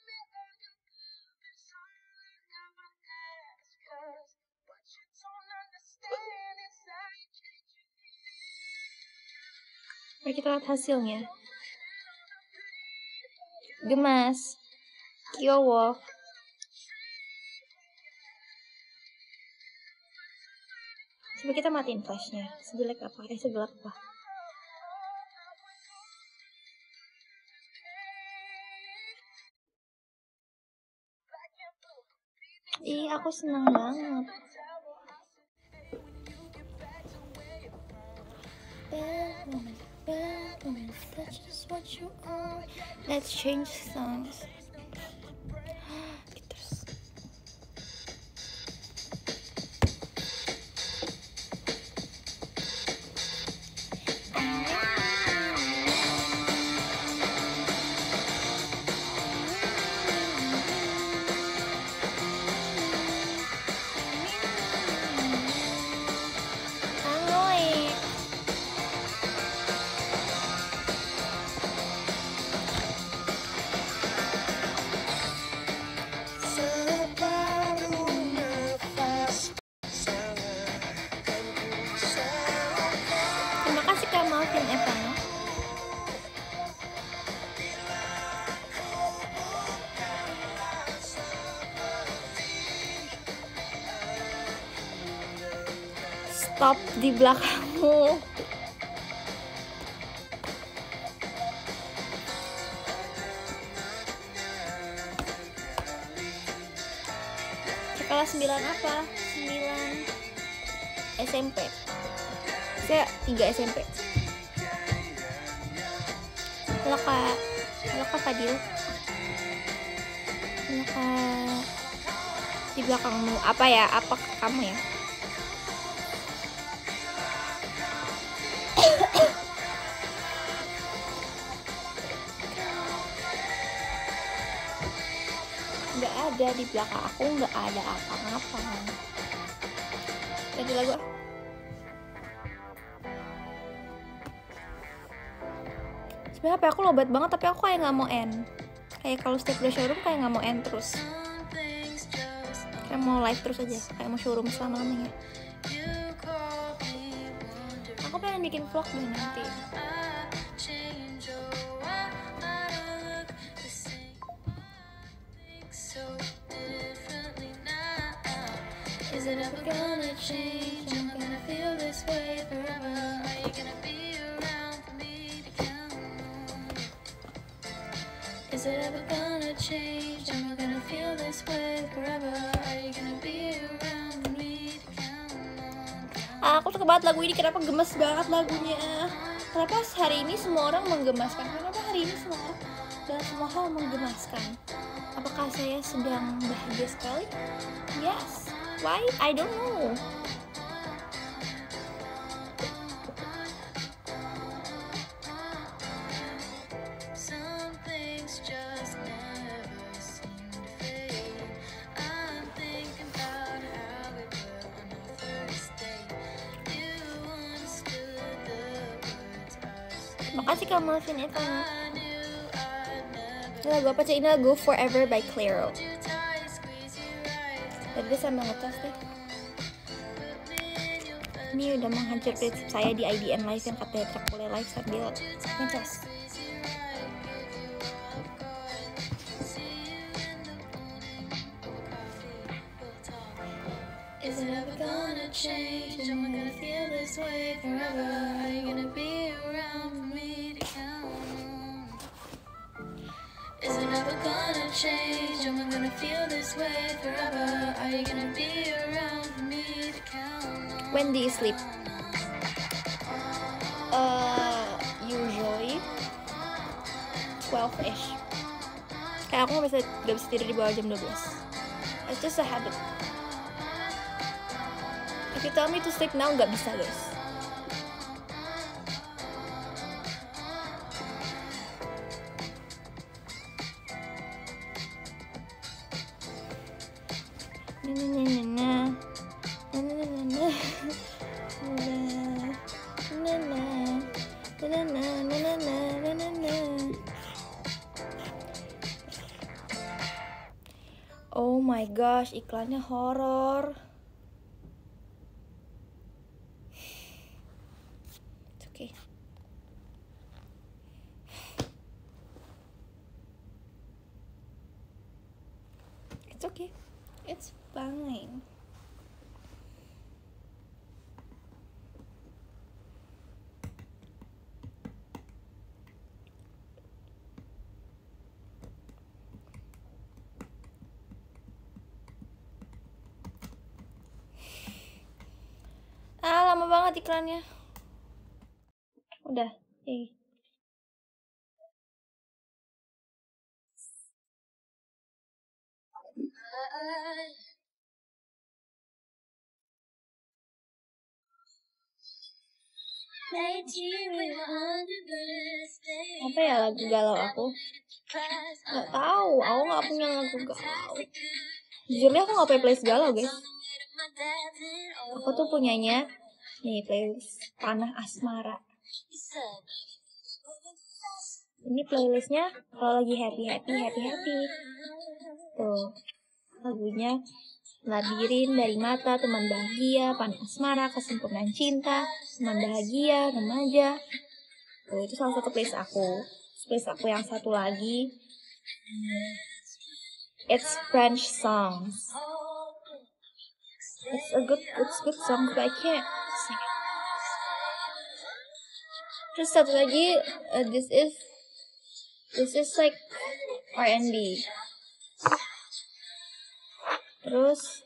Mari kita lihat hasilnya. Gemas. Kyowo. Coba kita matiin flashnya. Sejelek apa? Eh, segelap apa? Ih, aku senang banget. Bad woman, bad woman, that's just what you are. Let's change songs. Terus. Terima kasih Kak Malvin Evan. Stop di belakangmu. Kelas sembilan apa? sembilan S M P. Saya tiga S M P. Halo Kak. Halo Kak Fadil. Halo Kak. Di belakangmu apa ya? Apa kamu ya? Nggak ada di belakang aku, nggak ada apa-apa. Ganti lagu ah. Sebenarnya H P aku lobat banget, tapi aku kayak nggak mau end. Kayak kalau setiap udah showroom kayak nggak mau end terus. Kayak mau live terus aja, kayak mau showroom selama-lamanya. Aku pengen bikin vlog deh nanti. Is it ever gonna change? I'm gonna feel this way forever. Are you gonna be around for me to count on? Is it ever gonna change? Am I gonna feel this way forever? Are you gonna be around for me to count on? Aku suka banget lagu ini. Kenapa gemes banget lagunya? Kenapa hari ini semua orang menggemaskan? Kenapa hari ini semua orang dan semua hal menggemaskan? Apakah saya sedang bahagia sekali? Yes. Why? I don't know. Some things just never seem to fade. I'm thinking about how we were on our first date. You understood the words I said. Makasih Kak Malvin itu. Ini lagu apa sih? Ini lagu Forever by Clairo. Tadi sama ngetes deh. Ini udah menghancur prinsip saya di I D N Live yang katanya tidak boleh live sambil ngetes. Is it ever gonna change? Am I gonna feel this way forever? Are you gonna be around for me to count on? Is it ever gonna change? Am I gonna feel this way forever? Are you gonna be around for me to count on? When do you sleep? Uh, usually twelve-ish. Kayak aku gak bisa, gak bisa tidur di bawah jam dua belas. It's just a habit. If you tell me to sleep now, gak bisa guys. Nah, nah, nah, nah, nah, nah, nah, nah, nah. Oh my gosh, iklannya horor. It's okay. It's okay. It's fine. Ah, lama banget iklannya. Udah, eh. Apa ya lagu galau aku? Gak tahu, aku nggak punya lagu galau. Jujurnya aku nggak punya playlist galau, guys. Aku tuh punyanya nih playlist Panah Asmara. Ini playlistnya kalau lagi happy happy happy happy. Tuh lagunya Labirin, Dari Mata, Teman Bahagia, Panah Asmara, Kesempurnaan Cinta, Teman Bahagia, Remaja. Tuh itu salah satu playlist aku. Playlist aku yang satu lagi, it's French songs. It's a good, it's good song, but I can't sing it. Terus satu lagi, uh, this is, this is like R and B. Terus,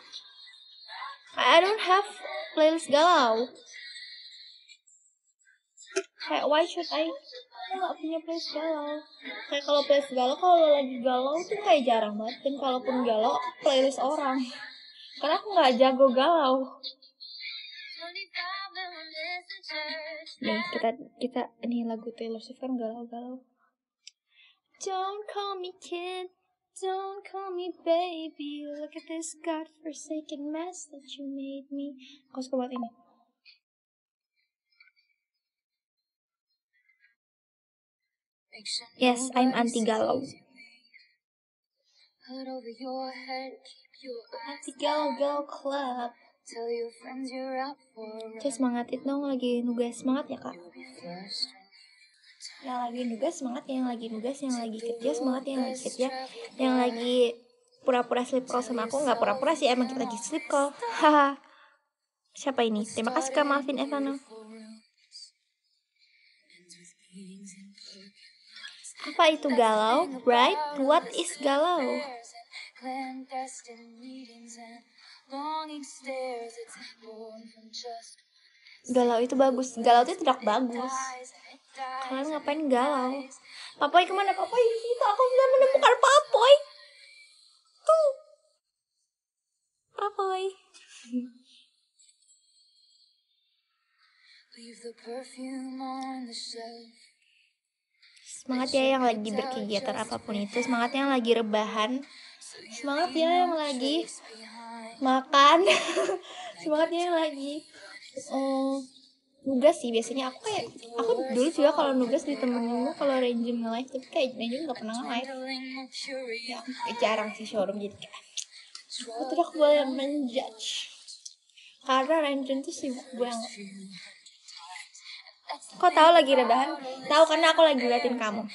I don't have playlist galau. Kayak why should I? Aku gak punya playlist galau. Kayak kalau playlist galau, kalau lagi galau tuh kayak jarang banget. Dan kalaupun galau, playlist orang. Karena aku gak jago galau. Nih kita kita ini lagu Taylor Swift kan galau-galau. Don't call me kid, don't call me baby. Look at this godforsaken mess that you made me. Aku suka banget ini. Yes, I'm anti galau. Anti galau galau club. Cek semangatin dong, lagi nugas, semangat ya kak. Yang lagi nugas semangat, yang lagi nugas, yang lagi kerja semangat, yang lagi kerja, yang lagi pura-pura sleep call sama aku, nggak pura-pura sih, emang kita lagi sleep call. Haha. Siapa ini? Terima kasih Kak Malvin Evano. Apa itu galau? Right? What is galau? Galau itu bagus. Galau itu tidak bagus. Kalian ngapain galau? Papoy kemana? Papoy di situ. Aku sudah menemukan Papoy. Tuh. Papoy. Semangat ya yang lagi berkegiatan apapun itu. Semangat yang lagi rebahan. Semangat ya yang lagi makan. Semangat ya yang lagi um, nugas sih. Biasanya aku kayak aku dulu juga kalau nugas ditemenin kalau Ranger nge-live, tapi kayak Ranger nggak pernah nge-live ya, jarang sih showroom, jadi kayak aku tidak boleh menjudge karena Ranger tuh sibuk banget. Kok tahu lagi rebahan? Tahu karena aku lagi liatin kamu.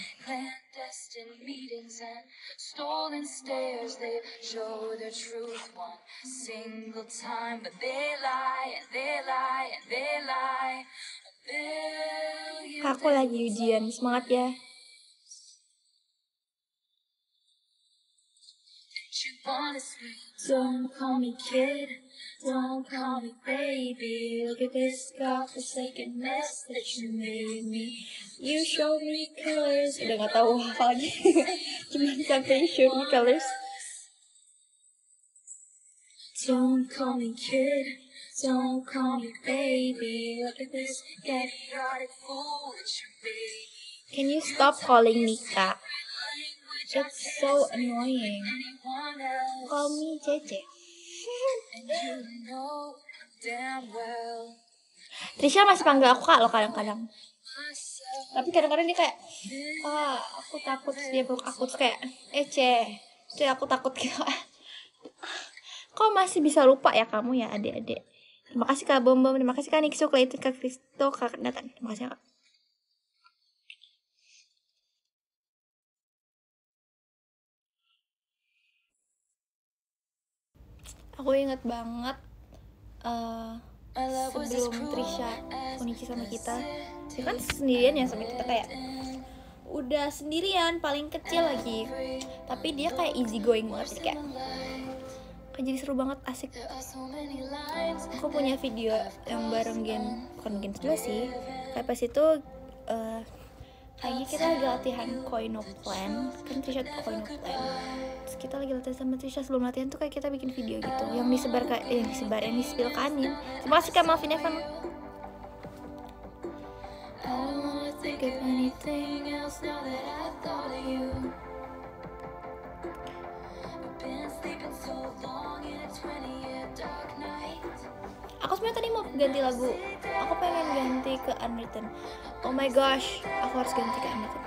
Aku lagi ujian, semangat ya. Don't call me kid, don't call me baby. Look at this godforsaken mess that you made me. You showed me colors. Udah gak tahu apa lagi. Cuma sampai you showed me colors. Don't call me kid, don't call me baby. Look at this chaotic fool that you made. Can you stop calling me Kak? It's so annoying. Call me Cece. Trisha masih panggil aku Kak loh kadang-kadang. Tapi kadang-kadang dia kayak, Kak, aku takut dia peluk aku, terus kayak, Ece, Jadi aku takut gitu. Kok masih bisa lupa ya kamu ya adik-adik. Terima kasih Kak Bom Bom, terima kasih Kak Niksu, Kak itu Kak Kristo, Kak Nathan. Terima kasih Kak. Aku inget banget uh, sebelum Trisha Kunichi sama kita, dia kan sendirian ya sama kita, kayak udah sendirian, paling kecil lagi, tapi dia kayak easy going banget, kayak kayak jadi seru banget, asik. Aku punya video yang bareng Gen, bukan Gen juga sih, kayak pas itu uh, kayaknya kita lagi latihan Koino Plan, kan Trisha Koino Plan. Terus kita lagi latihan sama Trisha, sebelum latihan tuh kayak kita bikin video gitu, yang disebar kayak eh, yang disebar yang di-spill ke Anin. Terima kasih Kak Malvin Evan. Aku sebenarnya tadi mau ganti lagu, aku pengen ganti ke Unwritten. Oh my gosh, aku harus ganti ke Unwritten.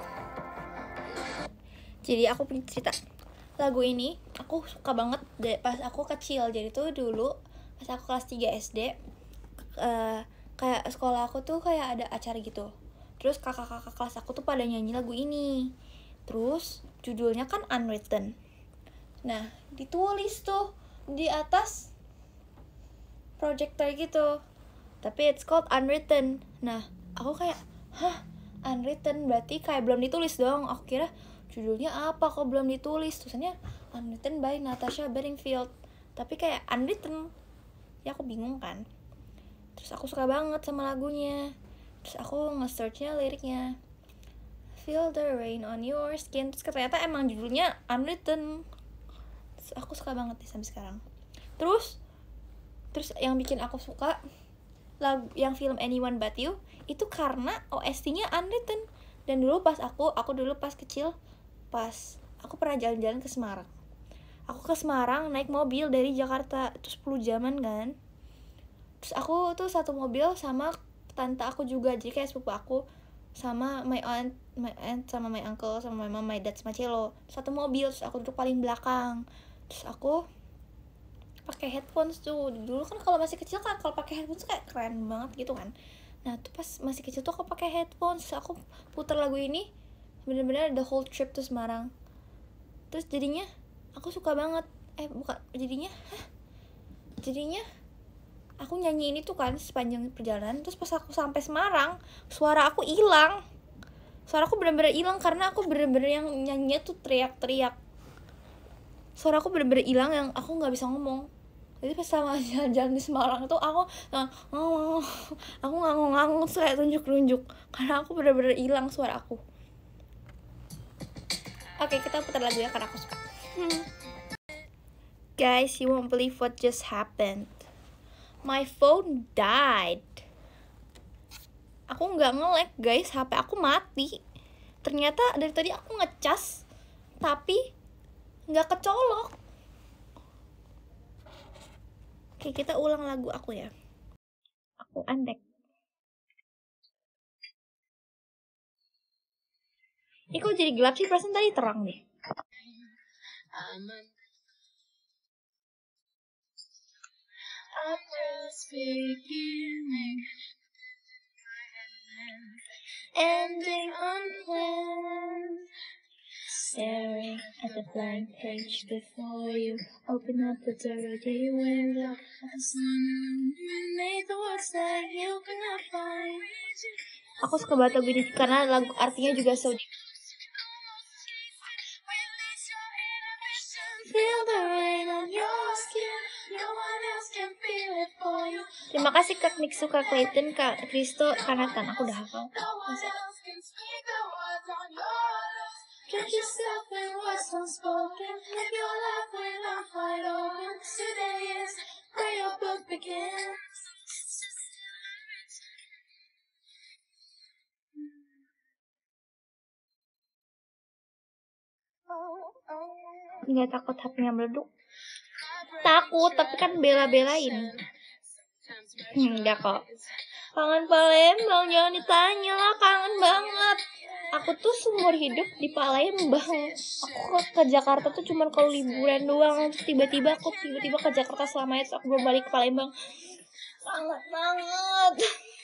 Jadi aku punya cerita. Lagu ini aku suka banget deh pas aku kecil. Jadi tuh dulu pas aku kelas tiga S D, uh, kayak sekolah aku tuh kayak ada acara gitu. Terus kakak-kakak kelas aku tuh pada nyanyi lagu ini. Terus judulnya kan Unwritten. Nah, ditulis tuh di atas projector gitu, tapi it's called Unwritten. Nah, aku kayak, hah, Unwritten berarti kayak belum ditulis dong. Aku kira judulnya apa kok belum ditulis, tulisannya Unwritten by Natasha Bedingfield, tapi kayak Unwritten. Ya aku bingung kan. Terus aku suka banget sama lagunya. Terus aku nge-searchnya liriknya, Feel the rain on your skin. Terus ternyata emang judulnya Unwritten. Terus aku suka banget nih sampai sekarang. Terus Terus yang bikin aku suka lagu yang film Anyone But You itu karena O S T-nya Unwritten. Dan dulu pas aku, aku dulu pas kecil, pas aku pernah jalan-jalan ke Semarang. Aku ke Semarang naik mobil dari Jakarta, itu sepuluh jaman kan. Terus aku tuh satu mobil sama tante aku juga, jadi kayak sepupu aku, sama my aunt, my aunt sama my uncle, sama my mom, my dad, sama Celo. Satu mobil, terus aku duduk paling belakang. Terus aku pakai headphones tuh. Dulu kan kalau masih kecil kan kalau pakai headphones kayak keren banget gitu kan. Nah tuh pas masih kecil tuh aku pakai headphones, aku putar lagu ini bener-bener the whole trip to Semarang. Terus jadinya aku suka banget. Eh bukan jadinya hah? Jadinya aku nyanyi ini tuh kan sepanjang perjalanan. Terus pas aku sampai Semarang, suara aku hilang. Suara aku bener-bener hilang karena aku bener-bener yang nyanyinya tuh teriak-teriak. Suara aku bener-bener hilang yang aku nggak bisa ngomong. Jadi pas sama jalan-jalan di Semarang tuh aku nah, oh, aku ngangong-ngangong kayak tunjuk-tunjuk karena aku bener-bener hilang suara aku. Oke, kita putar lagu ya karena aku suka. Hmm. Guys, you won't believe what just happened. My phone died. Aku nggak nge-lag guys, H P aku mati. Ternyata dari tadi aku ngecas tapi nggak kecolok. Oke, kita ulang lagu aku ya. Aku andek. Ini kok jadi gelap sih? Perasaan tadi terang deh. Ending unplanned. Staring at the blank page before you. Open up the dirty window. Made the words that you cannot find. Aku suka banget lagu ini karena lagu artinya juga so deep. Feel the rain on your skin. No one else can feel it for you. Terima kasih Kak Niksu, Kak Clayton, Kak Kristo, Kak Nathan. Aku udah hafal. Catch yourself in what's unspoken. Live your life without fight open. Today is where your book begins. Nggak takut H P-nya meleduk? Takut, tapi kan bela-belain. Hmm, enggak kok. Kangen Palembang, jangan ditanya lah, kangen banget. Aku tuh seumur hidup di Palembang. Aku ke Jakarta tuh cuma kalau liburan doang. Tiba-tiba aku tiba-tiba ke Jakarta selama itu aku belum balik ke Palembang. Sangat banget.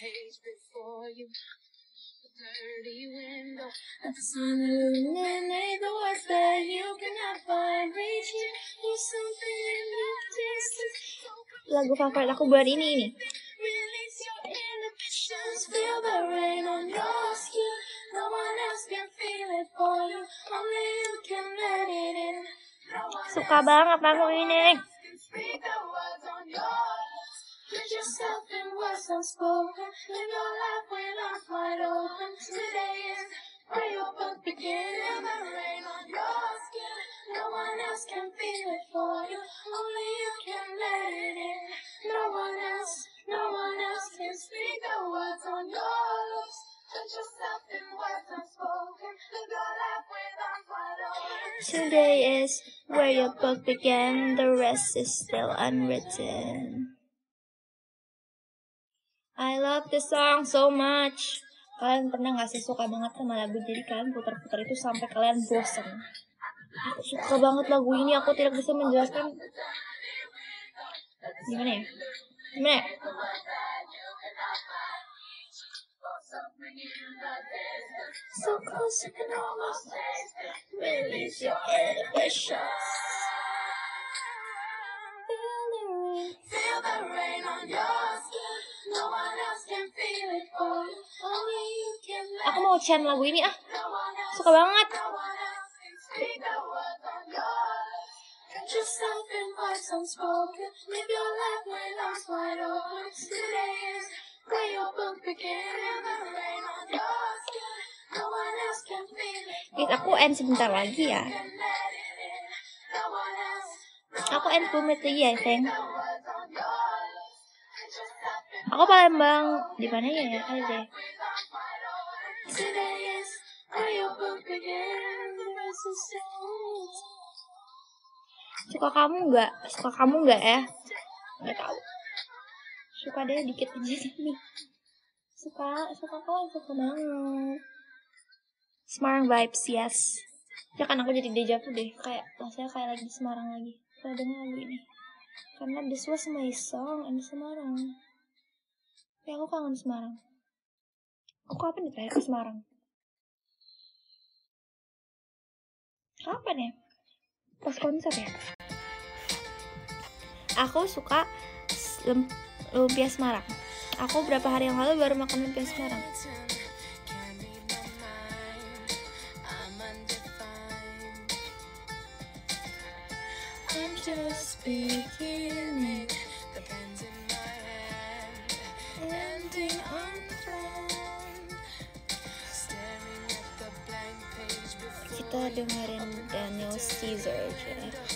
Lagu favorit aku bulan ini ini. Feel the rain on your skin. No one else can feel it for you. Only you can let it in. Suka banget lagu ini. Put yourself in words unspoken. Live your life with arms wide open. Today is where your book begins. The rain on your skin. No one else can feel it for you. Only you can let it in. No one else, no one else can speak the words on your lips. Put yourself in words unspoken. Live your life with arms wide open. Today is where your book began. The rest is still unwritten. I love this song so much. Kalian pernah gak sih suka banget sama lagu, jadi kalian putar-putar itu sampai kalian bosan? Aku suka banget lagu ini, aku tidak bisa menjelaskan. Gimana ya? Gimana ya? So close you can almost release your inhibitions. Feel the rain, feel the rain on your skin. No one else can feel it for you. Only you can. Aku mau chant lagu ini ah. Suka banget. Put yourself in words unspoken. Live your life with arms wide open. Today is where your book began. The rain on your skin. No one else can feel it. Aku end sebentar lagi ya. Aku end sepuluh menit lagi ya, sayang. Aku Palembang. Di mana ya? Ya, kali deh. Suka kamu nggak? Suka kamu nggak ya? Nggak tahu. Suka deh dikit aja nih. Suka, suka kok, suka banget. Semarang vibes, yes. Ya kan aku jadi deja vu deh. Kayak rasanya kayak lagi di Semarang lagi. Kalau dengar lagu ini. Karena this was my song in Semarang. Ya aku kangen Semarang. Aku kapan nih terakhir ke Semarang? Kapan ya? Pas konser ya? Aku suka lumpia Semarang. Aku berapa hari yang lalu baru makan lumpia Semarang. I'm just beginning. The pen's in my hand, ending unplanned. Staring at the blank page before. Kita dengerin Daniel Caesar aja.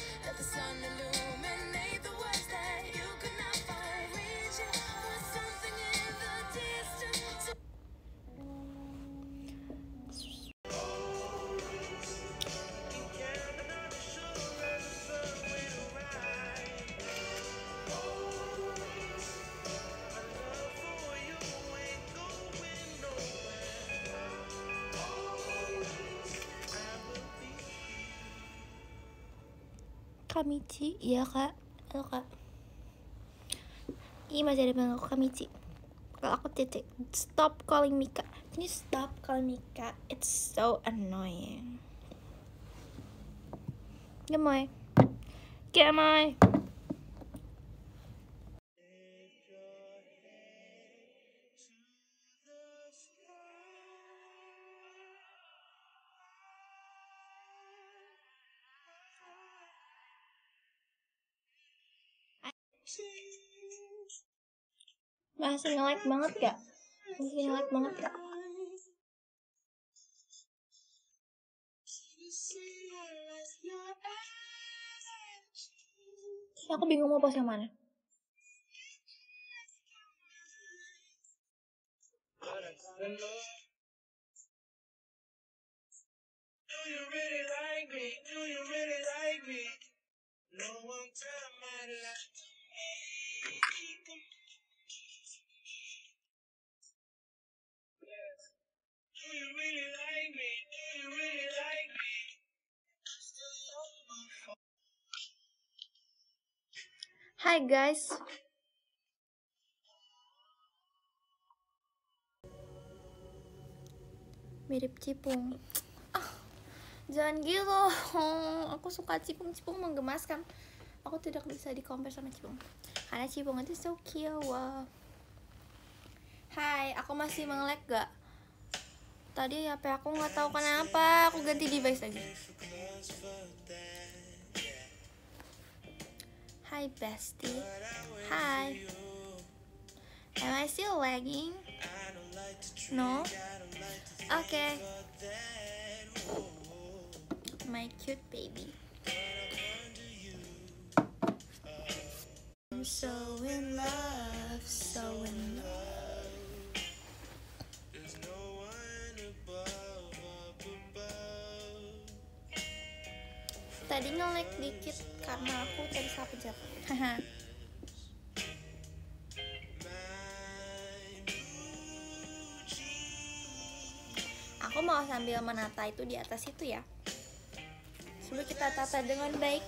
Kamichi, iya kak, halo kak. Ih masih ada bang aku Kamichi. Kalau aku titik, stop calling me kak. Can you stop calling me kak? It's so annoying. Gemoy, gemoy. Masih nge-like banget gak? Masih nge-like banget gak? Aku bingung mau post yang mana. Do you really like me? Do you really like me? No one time my life to me. Do you really like me? Hi guys. Mirip Cipung. Ah, jangan gitu. Oh, aku suka Cipung. Cipung menggemaskan. Aku tidak bisa di-compare sama Cipung. Karena Cipung itu so cute. Wow. Hai, aku masih mengelek gak? Tadi H P aku nggak tahu kenapa. Aku ganti device lagi. Hi bestie. Hi. Am I still lagging? No? Okay. My cute baby. I'm so in love, so in love. Tadi nge-lag dikit karena aku tadi salah pencet. Haha. Aku mau sambil menata itu di atas itu ya. Coba kita tata dengan baik.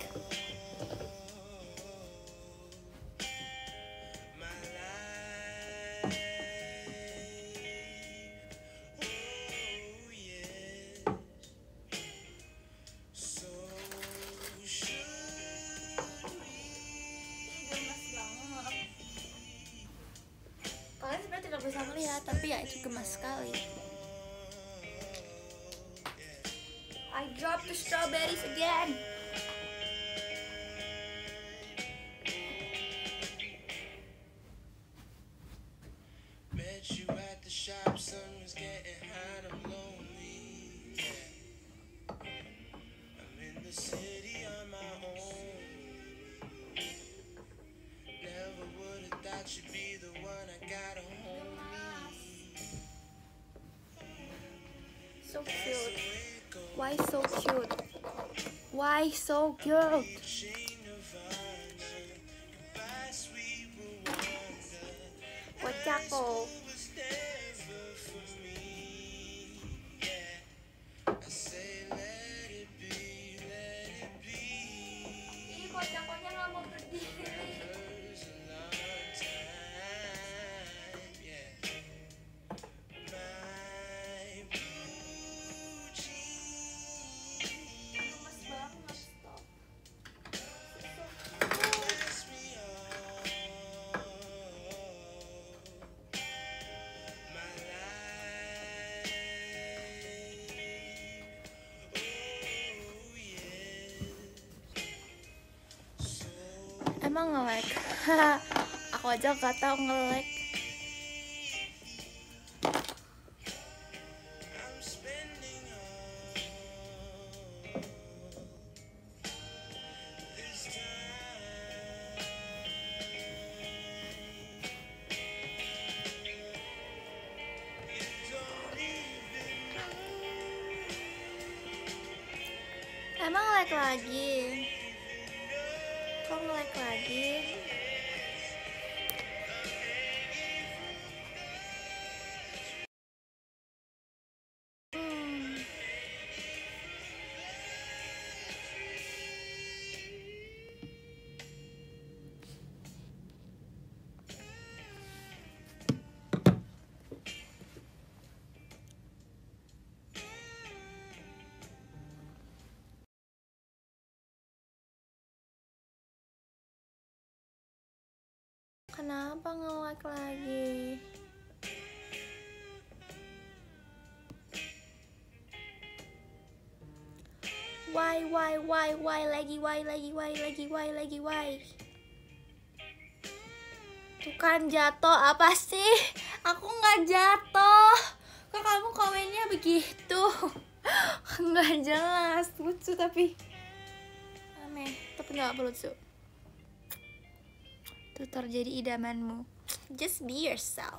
Kalian sebenarnya tidak bisa melihat, tapi ya itu gemas sekali. I dropped the strawberries again. Met you at the shop, sun was getting hot, I'm lonely. I'm in the city on my own. Never would have thought you'd be the one I got a home. So cute. Why so cute? Why so cute? Kocako. Ih, kocakonya nggak mau berdiri. Emang nge-lag? Aku aja gak tau nge-lag. Emang lag lagi? Kok nge-lag lagi? Hmm. Kenapa nge-lag lagi? Why, why, why, why, lagi, why, lagi, why, lagi, why, lagi, why? Tuh kan jatuh, apa sih? Aku nggak jatuh. Kok kamu komennya begitu? Nggak jelas, lucu tapi aneh, tapi nggak lucu. Itu terjadi idamanmu. Just be yourself.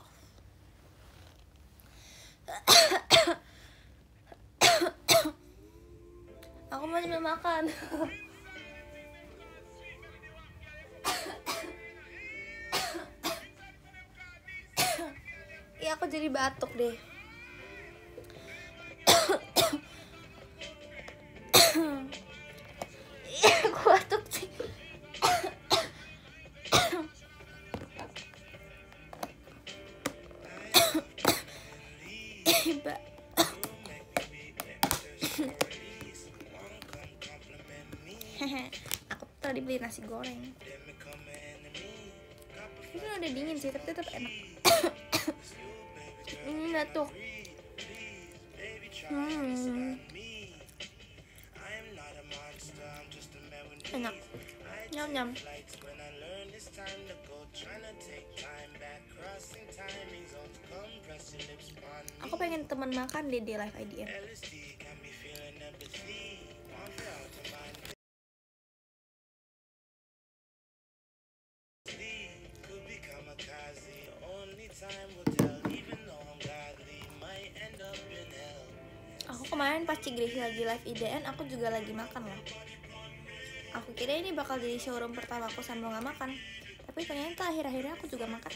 Aku mau sambil makan. Iya, aku jadi batuk deh. Iya, aku batuk sih. setelah dibeli nasi goreng. Ini udah dingin sih, tapi tetap enak. Ini lihat tuh. Hmm. Enak. Nyam nyam. Aku pengen teman makan deh di live I D M. Aku kemarin pas Cigresi lagi live I D N, aku juga lagi makan loh. Aku kira ini bakal jadi showroom pertama aku sambil nggak makan, tapi ternyata akhir-akhirnya aku juga makan.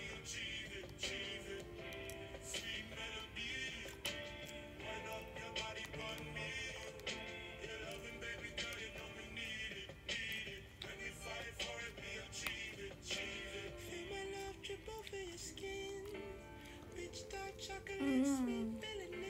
Hmm.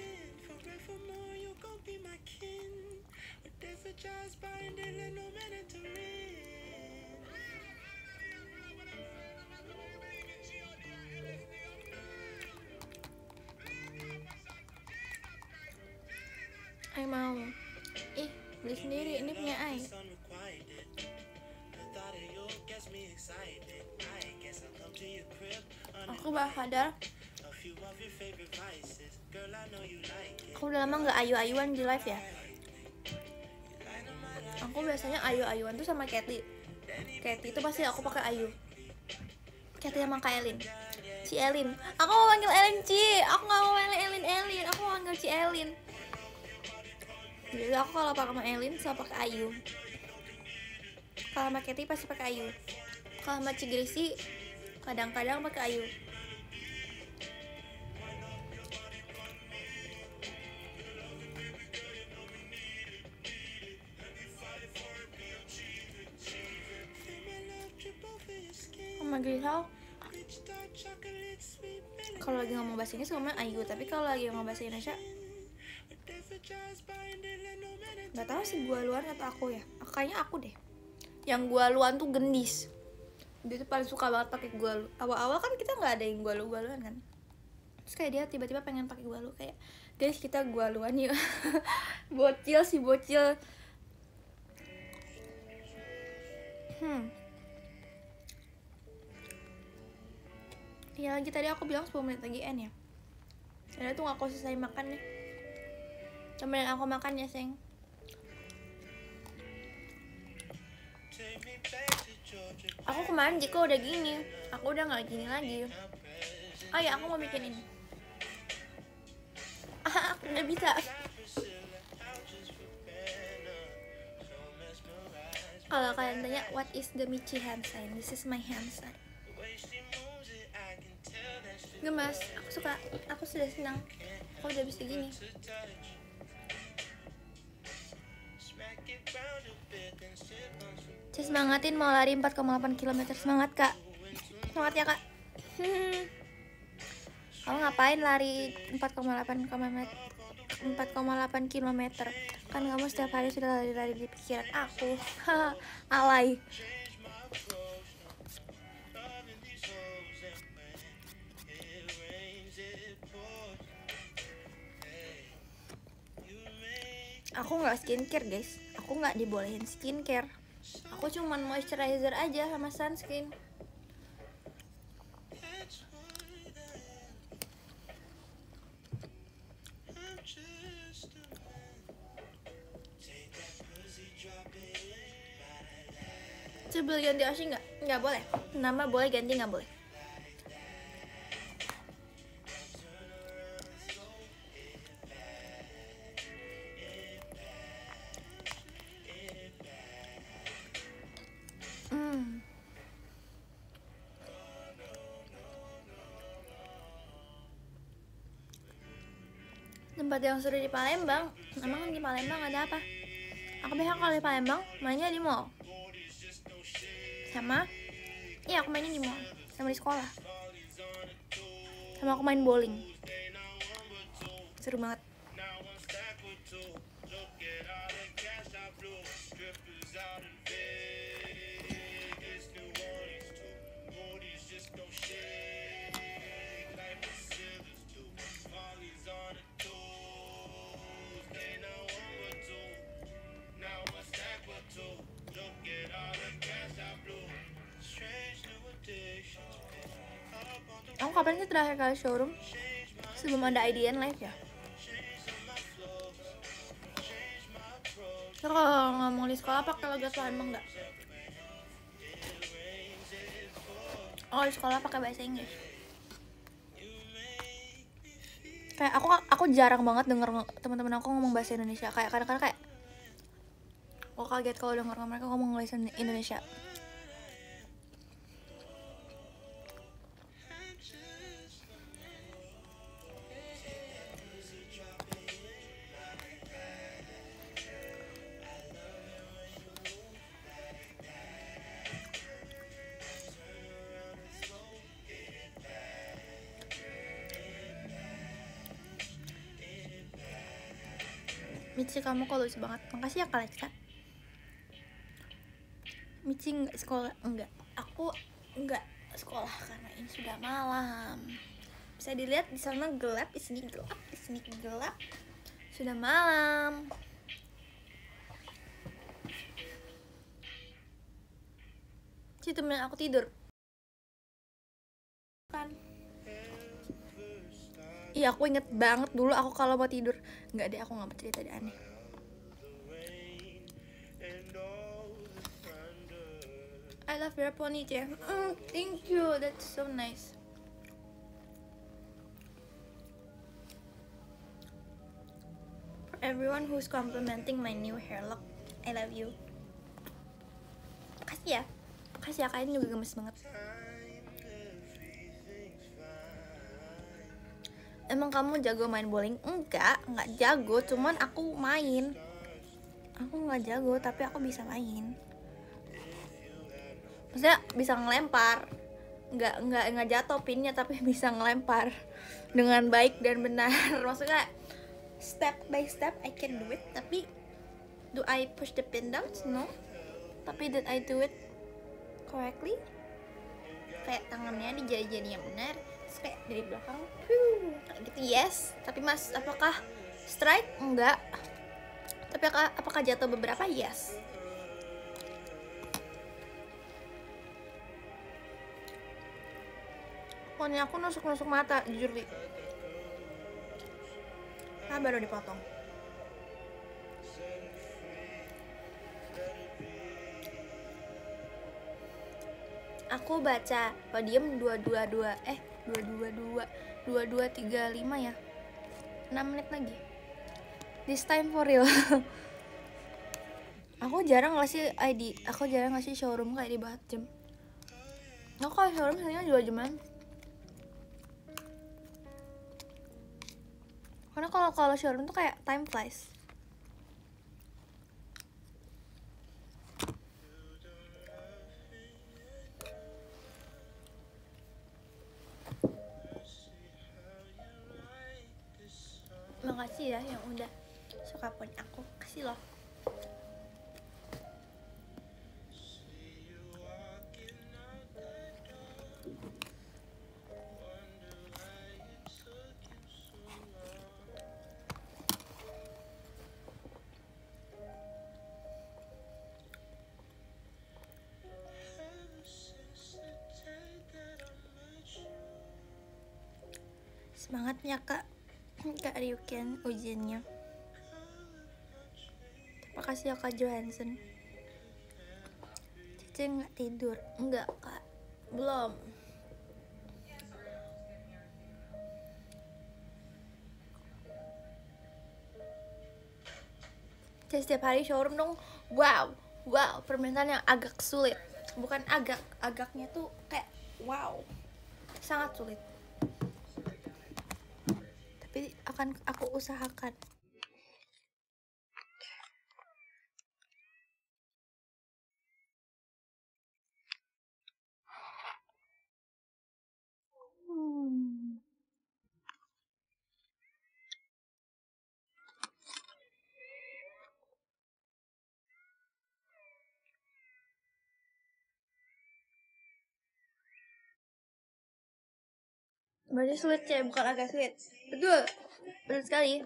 Ai mau. Ih, beli sendiri, ini punya Ai. Aku bah sadar aku udah lama nggak ayu-ayuan di live ya. Aku biasanya ayu-ayuan tuh sama Cathy. Cathy itu pasti aku pakai ayu. Cathy sama Kak Elin. Ci Elin. Aku mau panggil Elin Ci. Aku nggak mau panggil Elin Elin. Aku mau panggil Ci Elin. Jadi aku kalau pakai sama Elin sama pakai ayu. Kalau sama Cathy pasti pakai ayu. Kalau sama Cigresi kadang-kadang pakai ayu. Sama Grisel kalau lagi ngomong bahasa Inggris ngomong ayu, tapi kalau lagi ngomong bahasa Indonesia nggak tahu sih gua luar atau aku ya. Kayaknya aku deh. Yang gua luan tuh Gendis. Dia tuh paling suka banget pakai gua lu. Awal-awal kan kita nggak ada yang gua lu gua luan kan. Terus kayak dia tiba-tiba pengen pakai gua lu, kayak guys kita gua luan yuk. Bocil sih bocil. Hmm. Ya lagi tadi aku bilang sepuluh menit lagi N ya. Karena tuh gak aku selesai makan nih. Temenin aku makan ya Seng. Aku kemarin Jiko udah gini. Aku udah gak gini lagi. Oh ya aku mau bikin ini. Ah aku udah bisa. Kalau kalian tanya what is the Michi hand sign, this is my hand sign. Gemas, aku suka, aku sudah senang. Aku udah bisa gini. Cek semangatin mau lari empat koma delapan kilometer. Semangat kak. Semangat ya kak. hmm. Kamu ngapain lari empat koma delapan kilometer? Kan kamu setiap hari sudah lari-lari di pikiran aku. Alay. Aku nggak skincare guys, aku nggak dibolehin skincare. Aku cuman moisturizer aja sama sunscreen. Coba ganti Oshi nggak? Nggak boleh. Nama boleh ganti nggak boleh. Hmm. Tempat yang seru di Palembang, emang di Palembang ada apa? Aku biasa kalau di Palembang mainnya di mall. Sama, iya aku mainnya di mall, sama di sekolah. Sama aku main bowling. Seru banget. Aku kapan sih terakhir kali showroom? Sebelum ada I D N live ya. So, kalau ngomong di sekolah pakai logat Palembang nggak? Oh, di sekolah pakai bahasa Inggris. Kayak aku aku jarang banget denger teman-teman aku ngomong bahasa Indonesia. Kayak kadang-kadang kayak aku kaget kalau denger mereka ngomong bahasa Indonesia. Michi, kamu kok lucu banget. Makasih ya Kak Lexa. Michi nggak sekolah? Enggak. Aku nggak sekolah karena ini sudah malam. Bisa dilihat di sana gelap, di sini gelap, di sini gelap. Sudah malam. Citu temen aku tidur. Kan. Iya, aku inget banget dulu aku kalau mau tidur. Nggak deh, aku nggak mau cerita deh, aneh. I love your ponytail. Mm, thank you, that's so nice. For everyone who's complimenting my new hair look, I love you. Makasih ya. Makasih ya, kalian juga gemes banget. Emang kamu jago main bowling? Enggak, enggak jago, cuman aku main. Aku enggak jago, tapi aku bisa main. Maksudnya bisa ngelempar. Enggak, enggak, enggak jatuh pinnya, tapi bisa ngelempar dengan baik dan benar. Maksudnya step by step I can do it, tapi do I push the pin down? No. Tapi did I do it correctly? Kayak tangannya dijadi-jadi yang benar. Terus kayak dari belakang, huh, kayak gitu, yes. Tapi mas, apakah strike? Enggak. Tapi apakah, apakah jatuh beberapa? Yes. Pokoknya aku nusuk-nusuk mata, jujur li. Nah, baru dipotong. Aku baca podium dua dua dua eh dua dua dua dua dua tiga lima ya. enam menit lagi. This time for real. Aku jarang ngasih I D, aku jarang ngasih showroom kayak di bawah jam. Aku kalau showroom sebenarnya dua jaman. Karena kalau kalau showroom tuh kayak time flies. Makasih ya yang udah suka pun aku, kasih loh. Semangatnya Kak. Kak Ryuken ujiannya. Terima kasih ya Kak Johansson. Cici nggak tidur? Enggak Kak, belum. Cici setiap hari showroom dong. Wow, wow, permintaan yang agak sulit. Bukan agak, agaknya tuh kayak wow, sangat sulit. Tapi akan aku usahakan. Hmm. Berarti sulit ya, bukan agak sulit. Betul, betul sekali.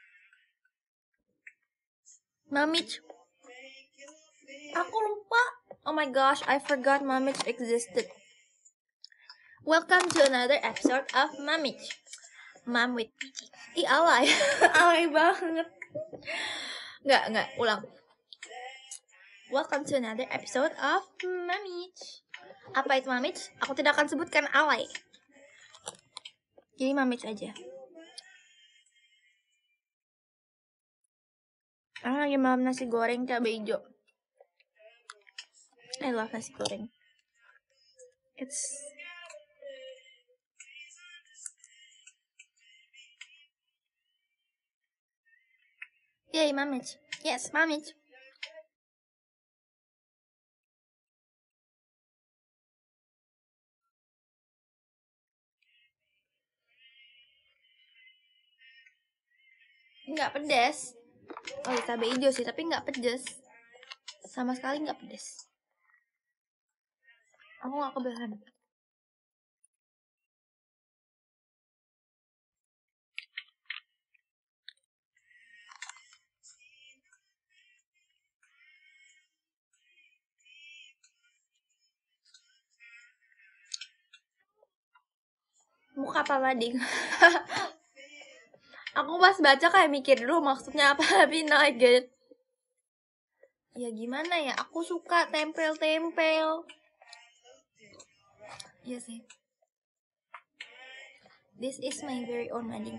Mamich, aku lupa Oh my gosh, I forgot Mamich existed. Welcome to another episode of Mamich. Mom with Pici. Ih, alay. Alay banget. Nggak, nggak, ulang. Welcome to another episode of Mamich. Apa itu Mamich? Aku tidak akan sebutkan alay. Jadi Mamich aja. Aku lagi makan nasi goreng cabai hijau. I love nasi goreng. It's Yay, Mamich. Yes, Mamich. Nggak pedas. Oh, ya, cabai hijau sih, tapi nggak pedas. Sama sekali nggak pedas. Aku nggak keberatan. Muka apa lading? Aku pas baca kayak mikir dulu maksudnya apa, tapi no I get it. Ya gimana ya, aku suka tempel-tempel. Iya sih. This is my very own mading.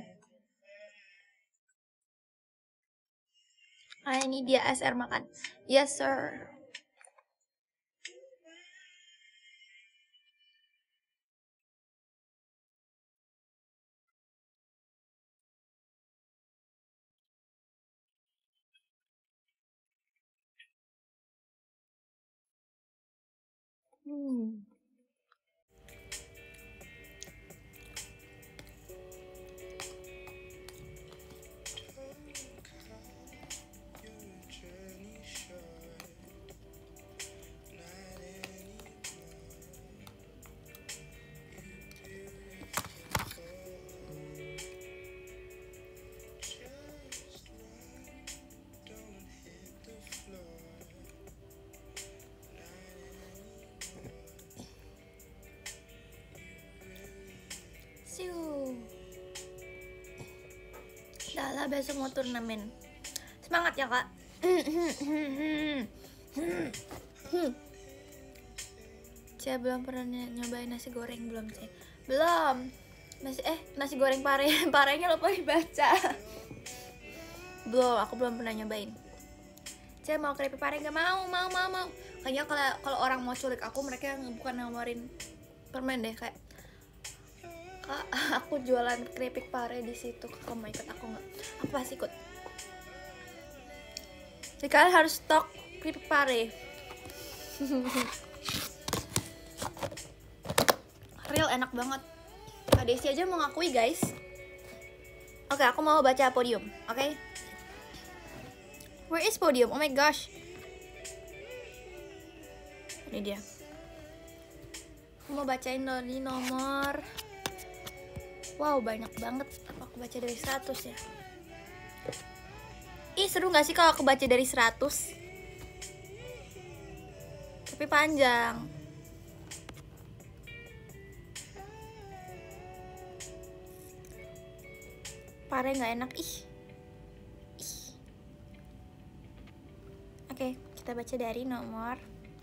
Ah, ini dia A S R makan. Yes sir. Hmm. Dah lah, besok mau turnamen. Semangat ya kak. Saya belum pernah nyobain nasi goreng, belum sih. Belum. Masih eh nasi goreng pare, parenya lupa dibaca. Belum, aku belum pernah nyobain. Saya mau keripik pare, nggak mau, mau, mau, mau. Kayaknya kalau kalau orang mau culik aku, mereka bukan nawarin permen deh, kayak Kak, aku jualan keripik pare di situ. Kakak mau ikut aku nggak? Aku pasti ikut. Jadi kalian harus stok keripik pare. Real enak banget. Kak Desi aja mau ngakui guys. Oke, aku mau baca podium. Oke. Where is podium? Oh my gosh. Ini dia. Aku mau bacain dari nomor. Wow, banyak banget. Apa aku baca dari seratus ya? Ih, seru gak sih kalau aku baca dari seratus? Tapi panjang. Pare gak enak, ih. Ih. Oke, kita baca dari nomor.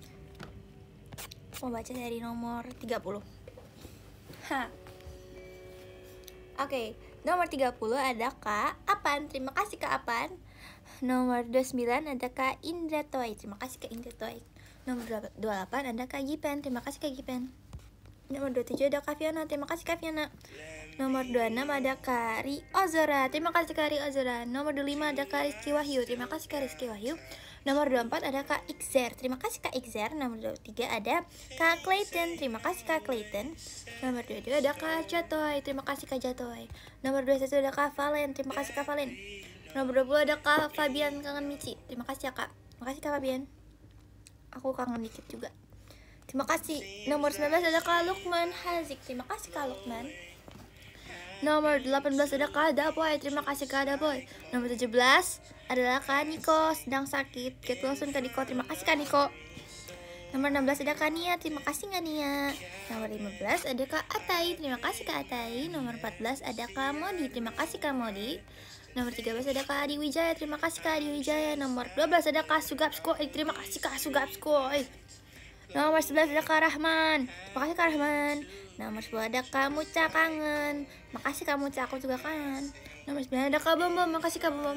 Mau baca dari nomor tiga puluh. Hah. Oke, okay, nomor tiga puluh ada Kak Apan. Terima kasih Kak Apan. Nomor dua puluh sembilan ada Kak Indra Toy. Terima kasih Kak Indra Toy. Nomor dua puluh delapan ada Kak Gipen. Terima kasih Kak Gipen. Nomor dua puluh tujuh ada Kak Fiona. Terima kasih Kak Fiona. Nomor dua puluh enam ada Kak Ri Ozora. Terima kasih Kak Ri Ozora. Nomor dua puluh lima ada Kak Rizky Wahyu. Terima kasih Kak Rizky Wahyu. Nomor dua puluh empat ada Kak Ixer. Terima kasih Kak Ixer. Nomor dua puluh tiga ada Kak Clayton. Terima kasih Kak Clayton. Nomor dua puluh dua ada Kak Jatoy. Terima kasih Kak Jatoy. Nomor dua puluh satu ada Kak Valen. Terima kasih Kak Valen. Nomor dua puluh ada Kak Fabian Kangen Mici. Terima kasih ya Kak. Terima kasih Kak Fabian. Aku kangen dikit juga. Terima kasih. Nomor sembilan belas ada Kak Lukman Hazik. Terima kasih Kak Lukman. Nomor delapan belas ada Kak Daboy. Terima kasih Kak Daboy. Nomor tujuh belas adalah Kak Niko sedang sakit. Kita langsung Kak Niko. Terima kasih Kak Niko. Nomor enam belas ada Kak Nia, terima kasih Kak Nia. Nomor lima belas ada Kak Atai, terima kasih Kak Atai. Nomor empat belas ada Kak Modi, terima kasih Kak Modi. Nomor tiga belas ada Kak Adi Wijaya, terima kasih Kak Adi Wijaya. Nomor dua belas ada Kak Sugapskoy, terima kasih Kak Sugapskoy. Nomor sebelas ada Kak Rahman, terima kasih Kak Rahman. Nomor sepuluh ada Kak Muca kangen, makasih Kak Muca, aku juga kangen. Nomor sembilan ada Kak Bom Bom, makasih Kak Bom Bom.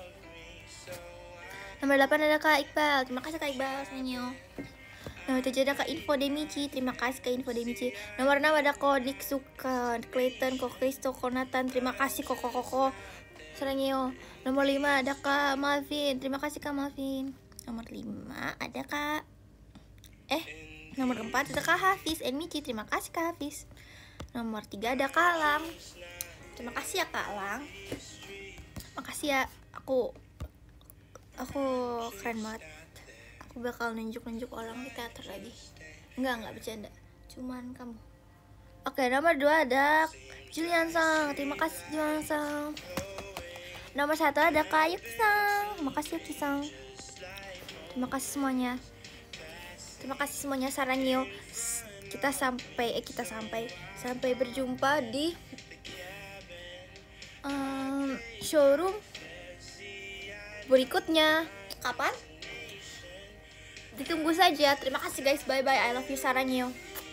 Nomor delapan ada Kak Iqbal, terima kasih Kak Iqbal, senyo. Nomor tujuh ada Kak Info Demici, terima kasih Kak Info Demici. Nomor enam ada Konik Suka, Clayton, Ko Kristo, Konatan, terima kasih Koko Koko, senyo. Nomor lima ada Kak Malvin, terima kasih Kak Malvin. Nomor lima ada Kak Eh, nomor empat ada Kak Hafiz and Mici, terima kasih Kak Hafiz. Nomor tiga ada Kak Lang, terima kasih ya Kak Lang. Makasih ya, aku Aku keren banget. Aku bakal nunjuk-nunjuk orang di teater lagi. Enggak, enggak bercanda. Cuman kamu. Oke, nomor dua ada Julian Sang, terima kasih Julian Sang. Nomor satu ada Kak Yuki Sang, makasih Yuki Sang. Terima kasih semuanya. Terima kasih semuanya, sarangyo. Kita sampai eh kita sampai sampai berjumpa di um, showroom berikutnya. Kapan? Ditunggu saja. Terima kasih guys, bye bye, I love you, sarangyo.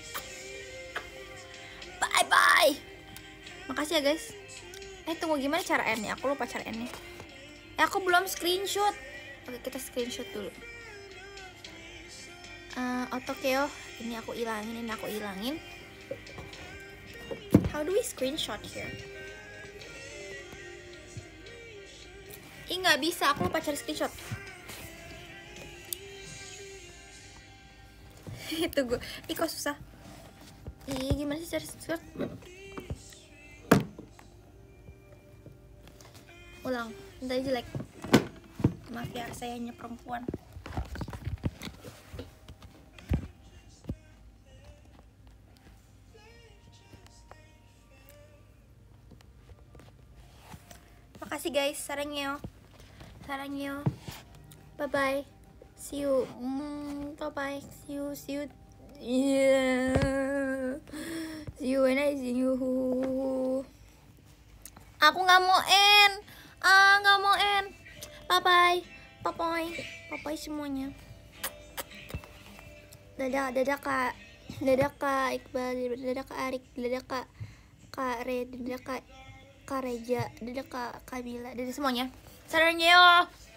Bye bye. Makasih ya guys. Eh tunggu, gimana cara end-nya? Aku lupa cara end-nya. Eh aku belum screenshot. Oke, kita screenshot dulu. uh, Autokeo ini aku ilangin, ini aku ilangin. How do we screenshot here? Ih nggak bisa, aku lupa cari screenshot. Itu gue, ih kok susah. Ih gimana sih cari screenshot? Ulang, tadi jelek. Maaf ya, saya hanya perempuan. Makasih guys, sarangyo. Sarangyo. Bye bye. See you. Mm, bye bye. See you. See you. Yeah. See you when I see you. Aku nggak mau end. Ah nggak mau end. Bye bye. Bye bye. Bye bye semuanya. Dadah, dadah Kak. Dadah Kak Iqbal. Dadah Kak Arik. Dadah Kak Kak Red. Dadah Kak Kak Reja. Dadah Kak Kabila. Dadah semuanya. Sarangyo.